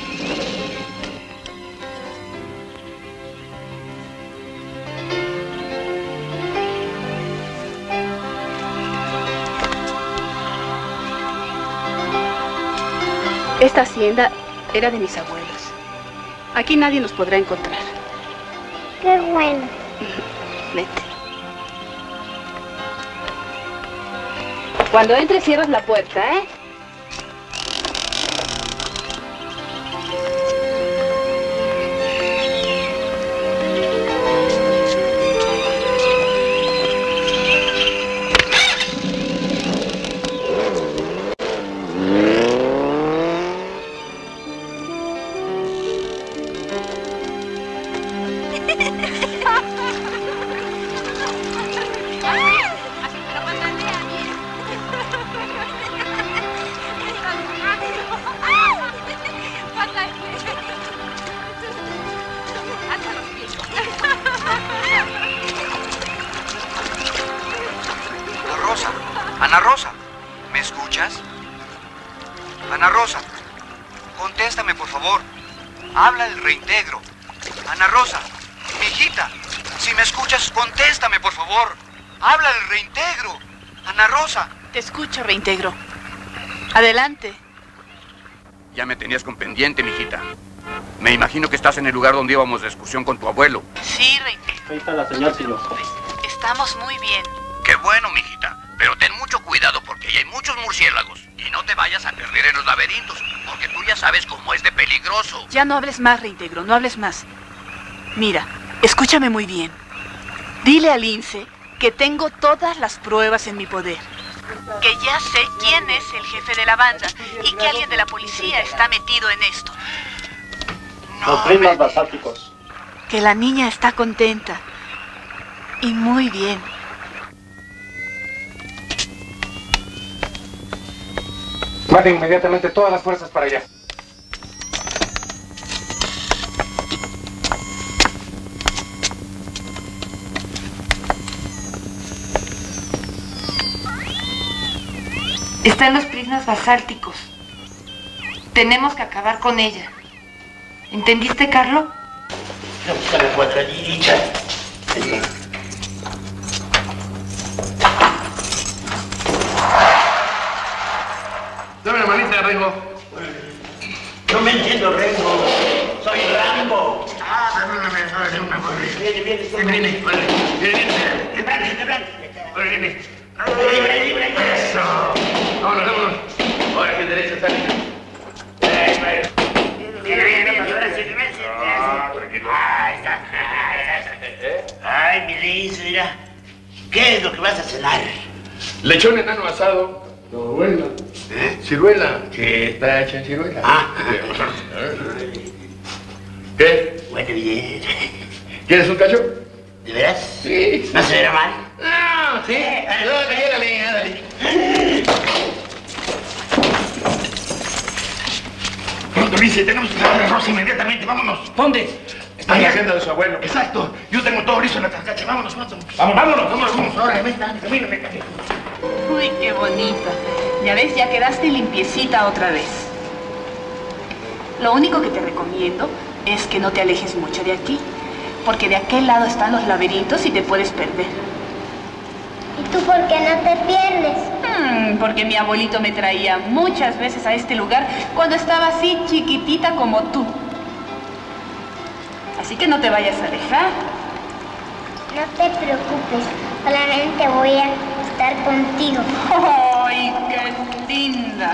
Esta hacienda era de mis abuelos. Aquí nadie nos podrá encontrar. Qué bueno. Vete. Cuando entres cierras la puerta, ¿eh? Rosa, contéstame, por favor. Habla el reintegro. Ana Rosa, mi hijita, si me escuchas, contéstame, por favor. Habla el reintegro. Ana Rosa. Te escucho, reintegro. Adelante. Ya me tenías con pendiente, mijita. Me imagino que estás en el lugar donde íbamos de excursión con tu abuelo. Sí, reintegro. Ahí está la señal, señor. Estamos muy bien. Qué bueno, mijita. Pero ten mucho cuidado porque ahí hay muchos murciélagos. Y no te vayas a perder en los laberintos, porque tú ya sabes cómo es de peligroso. Ya no hables más, reintegro, no hables más. Mira, escúchame muy bien. Dile al lince que tengo todas las pruebas en mi poder. Que ya sé quién es el jefe de la banda y que alguien de la policía está metido en esto. Los prismas basálticos. Que la niña está contenta. Y muy bien. Mande inmediatamente todas las fuerzas para allá. Está en los prismas basálticos. Tenemos que acabar con ella. ¿Entendiste, Carlo? Busca la cuadradilla. Dame la manita, Rengo. No me entiendo, Rengo. Soy Rambo. Viene. Eso. Vámonos. Ahora que derecha sale. Ay, mi lince, mira. ¿Qué es lo que vas a cenar? Lechón enano asado. No, bueno. Ciruela, que está hecha en ciruela. ¿Qué? Bueno, bien. ¿Quieres un cacho? ¿De veras? Sí. ¿No se verá mal? No, sí. Dale. Pronto, Lince, tenemos que sacar a Rosa inmediatamente. Vámonos. ¿Dónde? Está en la agenda de su abuelo. Exacto. Yo tengo todo listo en la tarcacha. Vámonos. Vámonos. Ahora, ven, camíname. Uy, qué bonita. Ya ves, ya quedaste limpiecita otra vez. Lo único que te recomiendo es que no te alejes mucho de aquí, porque de aquel lado están los laberintos y te puedes perder. ¿Y tú por qué no te pierdes? Porque mi abuelito me traía muchas veces a este lugar cuando estaba así chiquitita como tú. Así que no te vayas a alejar. No te preocupes, solamente voy a estar contigo. ¡Ay, qué linda!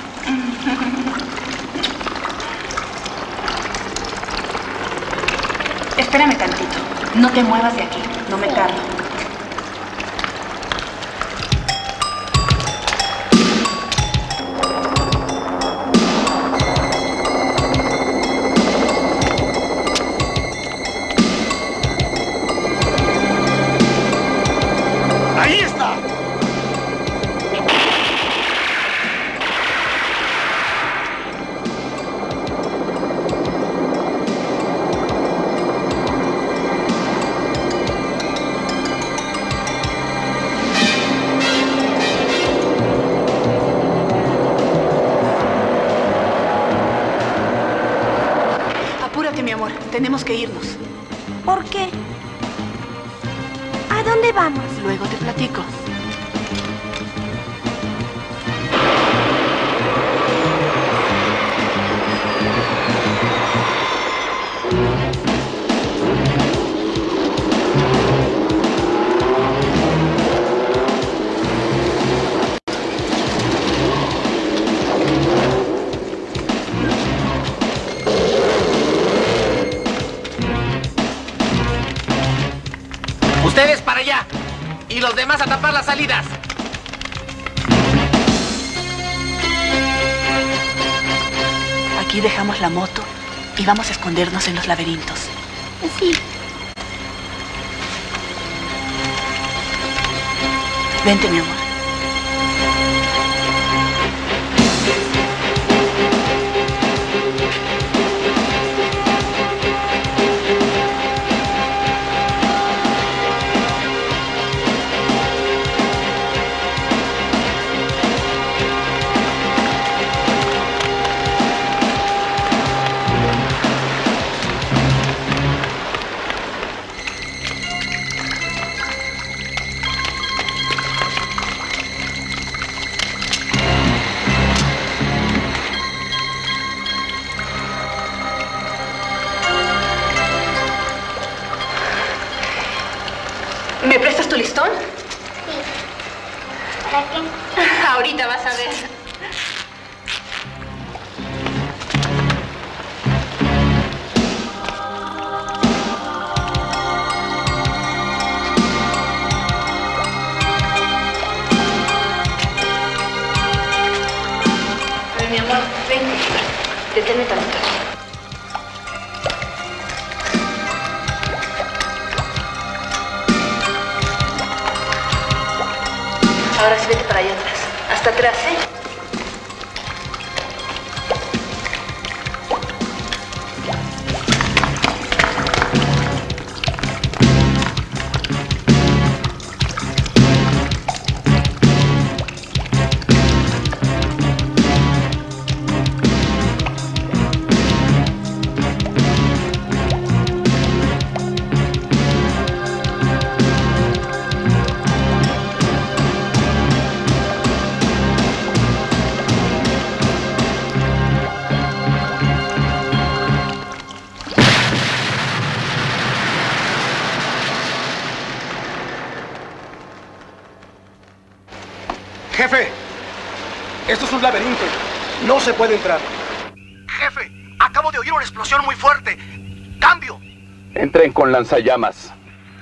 Espérame tantito. No te muevas de aquí. No me tardo. ¡Ahí está! Apúrate, mi amor. Tenemos que irnos. ¿Por qué? ¿A dónde vamos? Luego te platico. Ustedes para allá y los demás a tapar las salidas. Aquí dejamos la moto y vamos a escondernos en los laberintos. Sí. Vente, mi amor. Vente, deténme tantito. Ahora sí, vete para allá atrás. Hasta atrás, ¿eh? Jefe, esto es un laberinto. No se puede entrar. Jefe, acabo de oír una explosión muy fuerte. ¡Cambio! Entren con lanzallamas.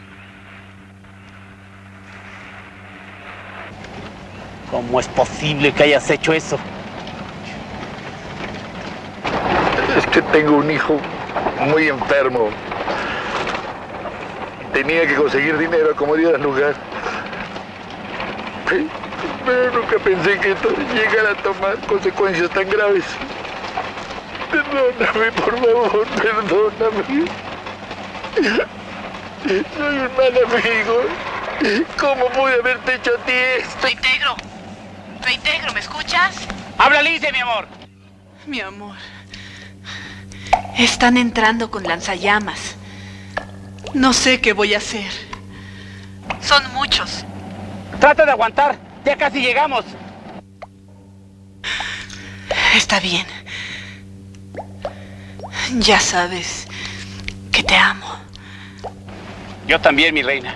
¿Cómo es posible que hayas hecho eso? Es que tengo un hijo muy enfermo. Tenía que conseguir dinero a como diera lugar. Pero nunca pensé que esto llegara a tomar consecuencias tan graves. Perdóname, por favor, perdóname. Soy un mal amigo. ¿Cómo pude haberte hecho a ti esto? Reintegro, ¿me escuchas? ¡Habla, Lince, mi amor! Mi amor. Están entrando con lanzallamas. No sé qué voy a hacer. Son muchos. Trata de aguantar. Ya casi llegamos. Está bien. Ya sabes que te amo. Yo también, mi reina.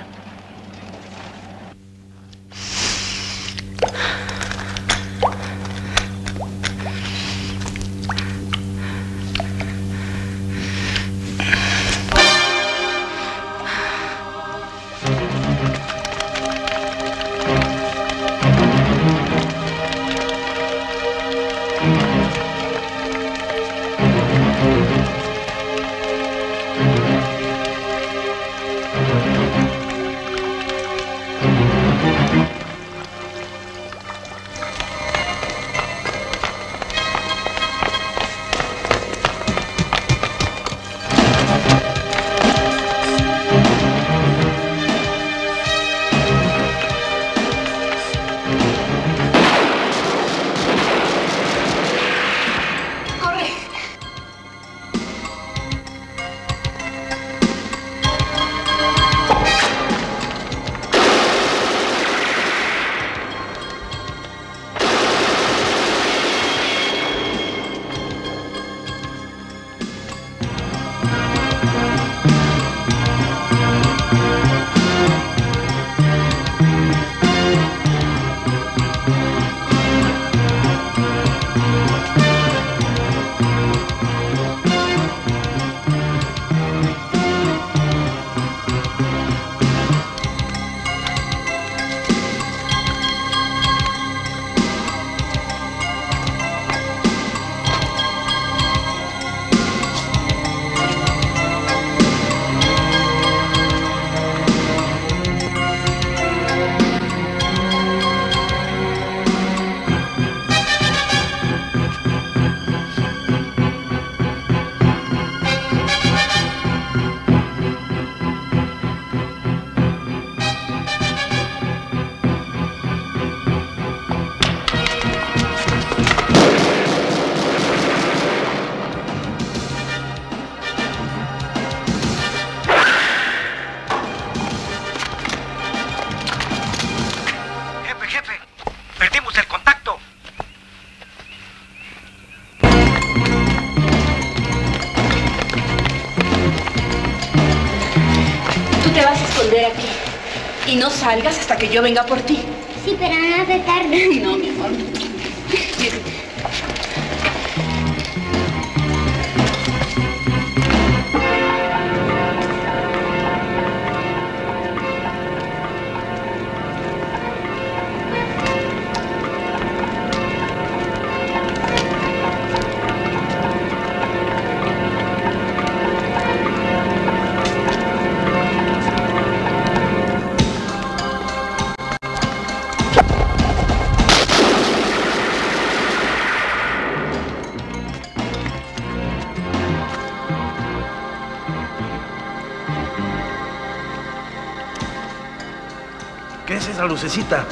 Aquí. Y no salgas hasta que yo venga por ti. Sí, pero no te tardes. No, mi amor. es esa lucecita?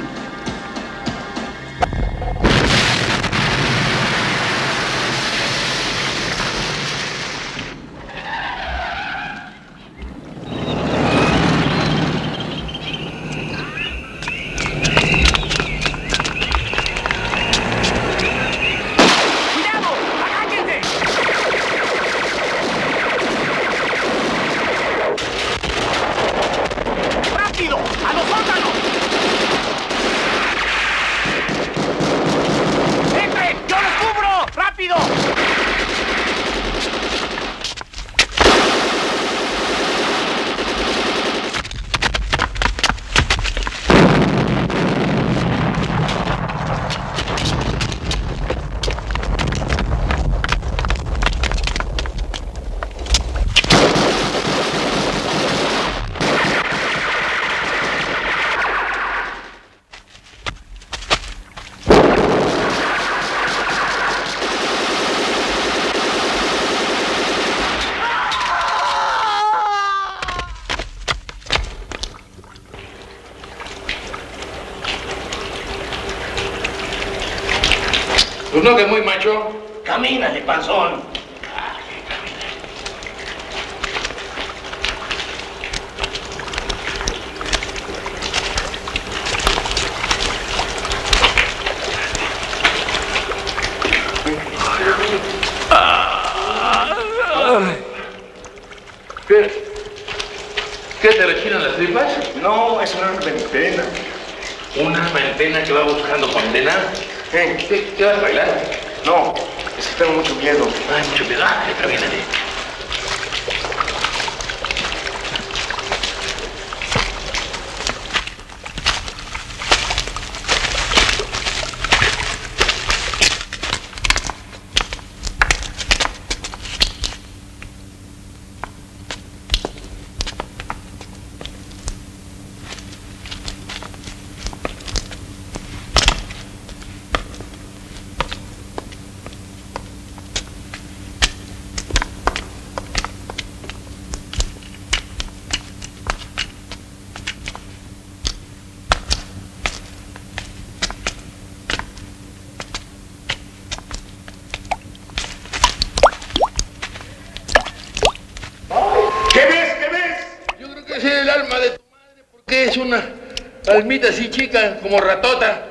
Pues no, que muy macho. Camínale, panzón. ¿Qué te rechinan las tripas? No, es una ventena. ¿Una ventena que va buscando condena? ¿Qué vas a bailar? No, es que tengo mucho miedo. Ay, mucho miedo. Pero viene. Es el alma de tu madre porque es una almita así chica, como ratota.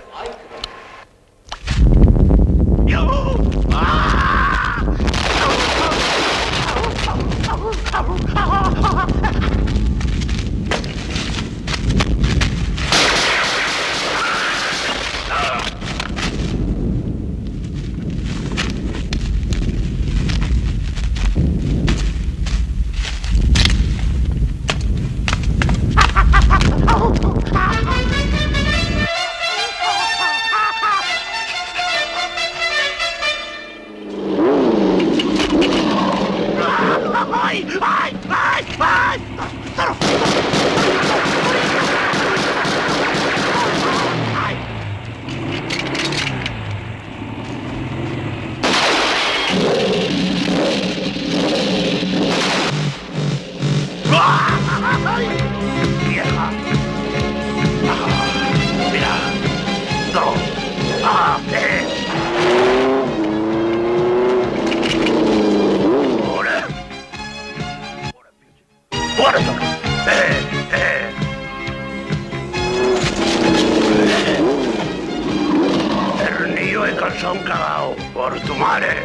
Hernillo de calzón cagao por tu madre.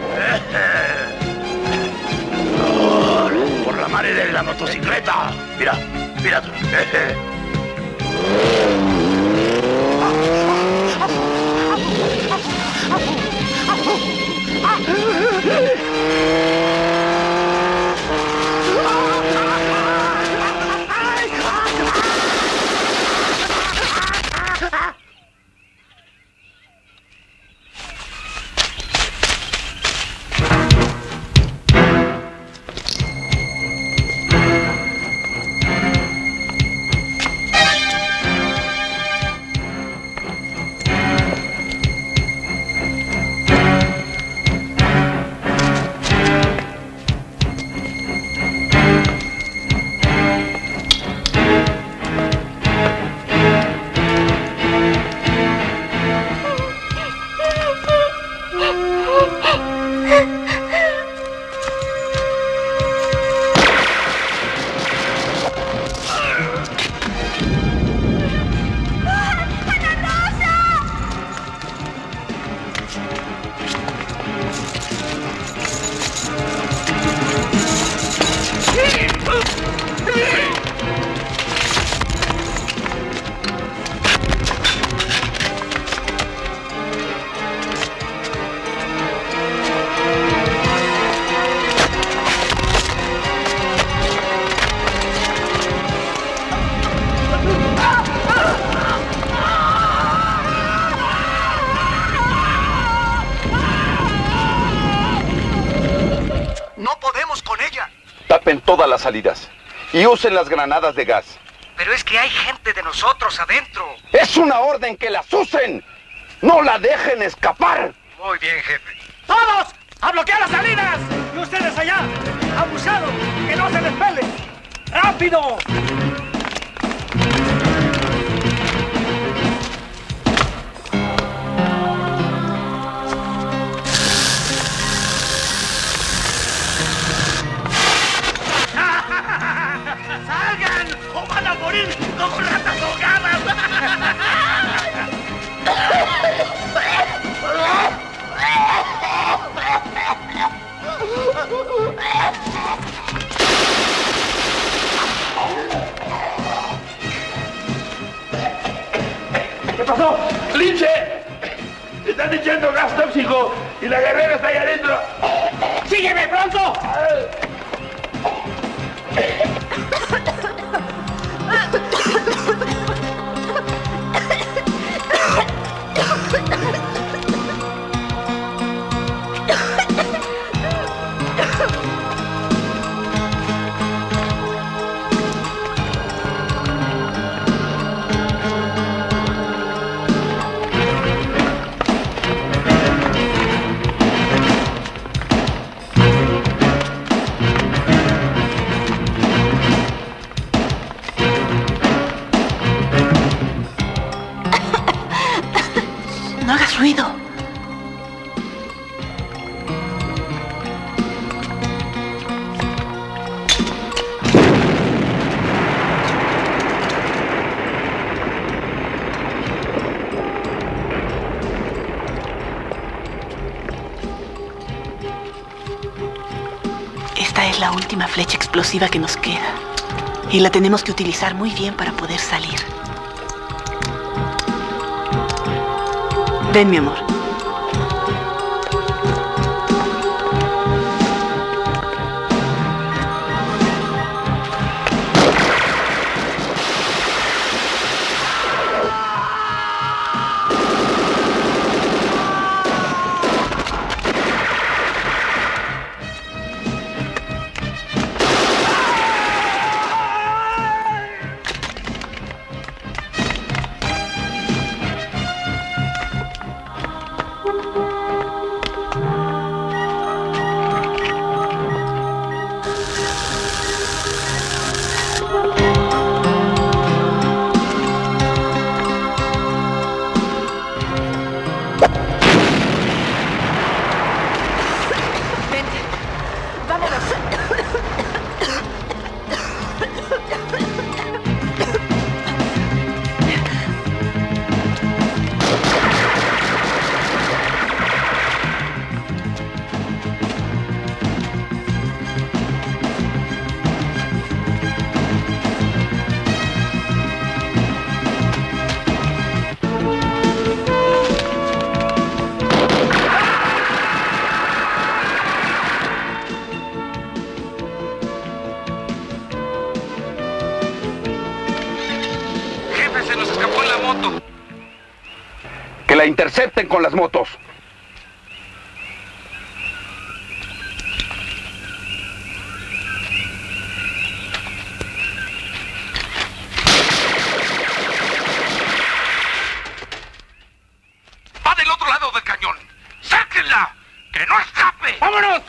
Por la madre de la motocicleta. Mira, mira tú. tapen todas las salidas y usen las granadas de gas. Pero es que hay gente de nosotros adentro. ¡Es una orden que las usen! ¡No la dejen escapar! Muy bien, jefe. ¡Todos! ¡A bloquear las salidas! ¡Y ustedes allá! ¡Abusado! ¡Que no se despele! ¡Rápido! ¡Salgan! ¡O van a morir como ratas ahogadas! ¿Qué pasó? ¡Lince! Están echando gas tóxico y la guerrera está ahí adentro. ¡Sígueme pronto! No hagas ruido. Esta es la última flecha explosiva que nos queda. Y la tenemos que utilizar muy bien para poder salir. Ven, mi amor. Que la intercepten con las motos. ¡Va del otro lado del cañón! ¡Sáquenla! ¡Que no escape! ¡Vámonos!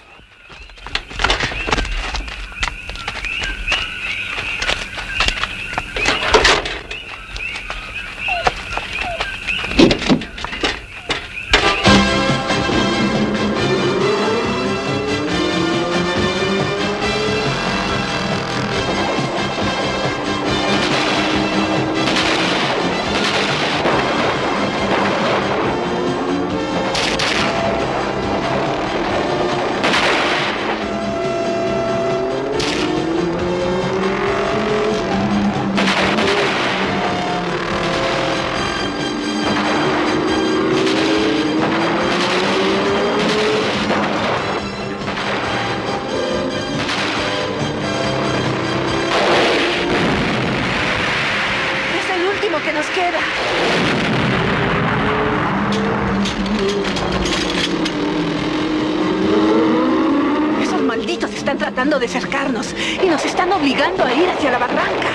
están tratando de cercarnos y nos están obligando a ir hacia la barranca.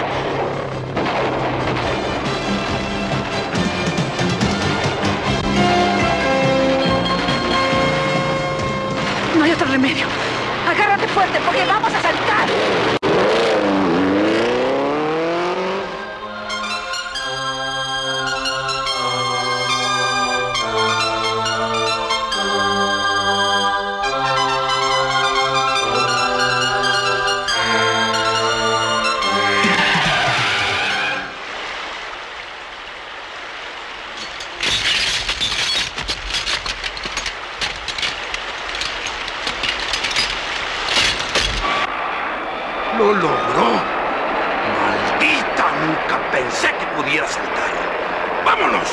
No hay otro remedio. Agárrate fuerte porque vamos a saltar. ¡Lo logró! ¡Maldita! Nunca pensé que pudiera saltar. ¡Vámonos!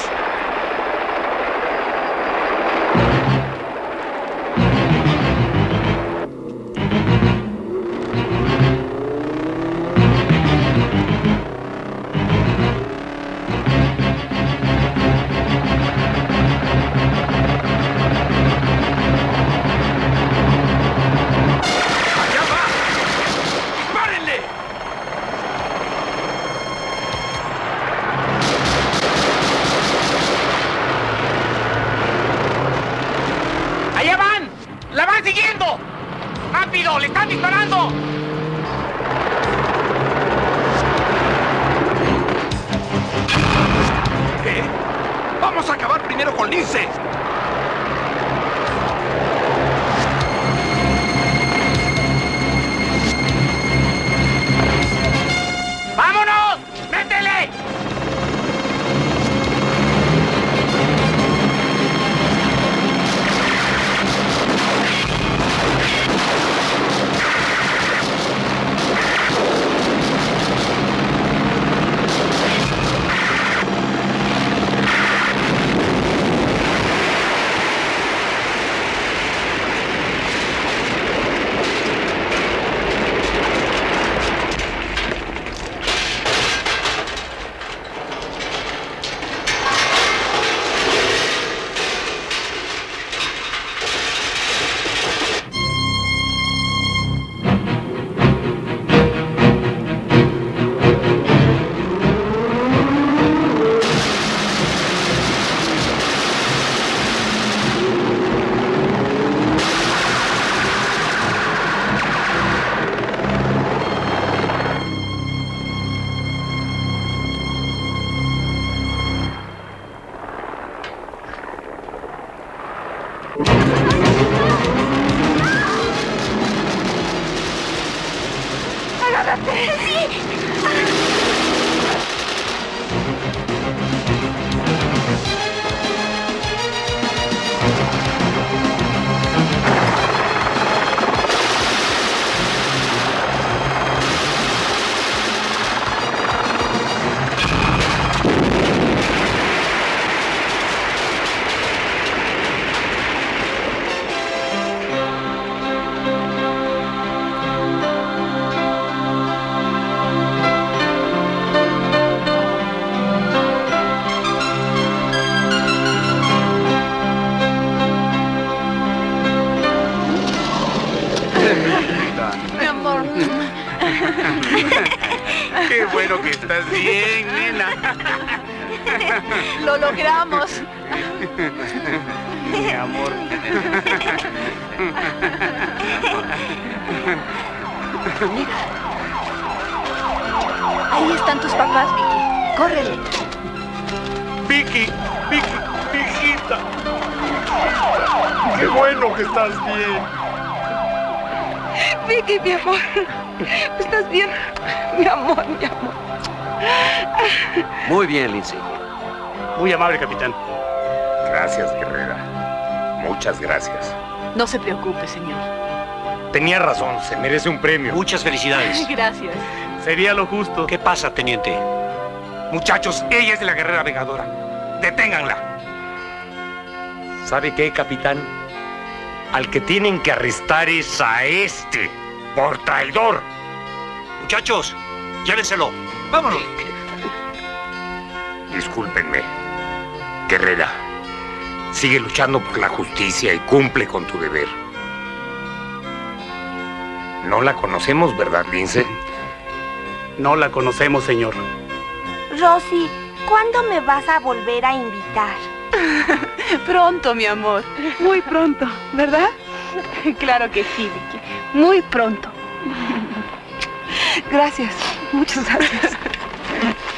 ¡Rápido! ¡Le están disparando! ¿Qué? ¡Vamos a acabar primero con Lince! ¡Vámonos! ¡Métele! Mi amor. Qué bueno que estás bien, nena. Lo logramos. Mi amor. Mira. Ahí están tus papás, Vicky. Córrele. Vicky, hijita. Qué bueno que estás bien. Vicky, mi amor. ¿Estás bien? Mi amor, mi amor. Muy bien, Lindsay. Muy amable, capitán. Gracias, guerrera. Muchas gracias. No se preocupe, señor. Tenía razón, se merece un premio. Muchas felicidades. Gracias. Sería lo justo. ¿Qué pasa, teniente? Muchachos, ella es de la guerrera vengadora. Deténganla. ¿Sabe qué, capitán? Al que tienen que arrestar es a este, por traidor. Muchachos, llévenselo. Vámonos. Discúlpenme. Guerrera, sigue luchando por la justicia y cumple con tu deber. No la conocemos, ¿verdad, Lince? No la conocemos, señor. Rosy, ¿cuándo me vas a volver a invitar? Pronto, mi amor. Muy pronto, ¿verdad? Claro que sí, Vicky. Muy pronto. Gracias. Muchas gracias.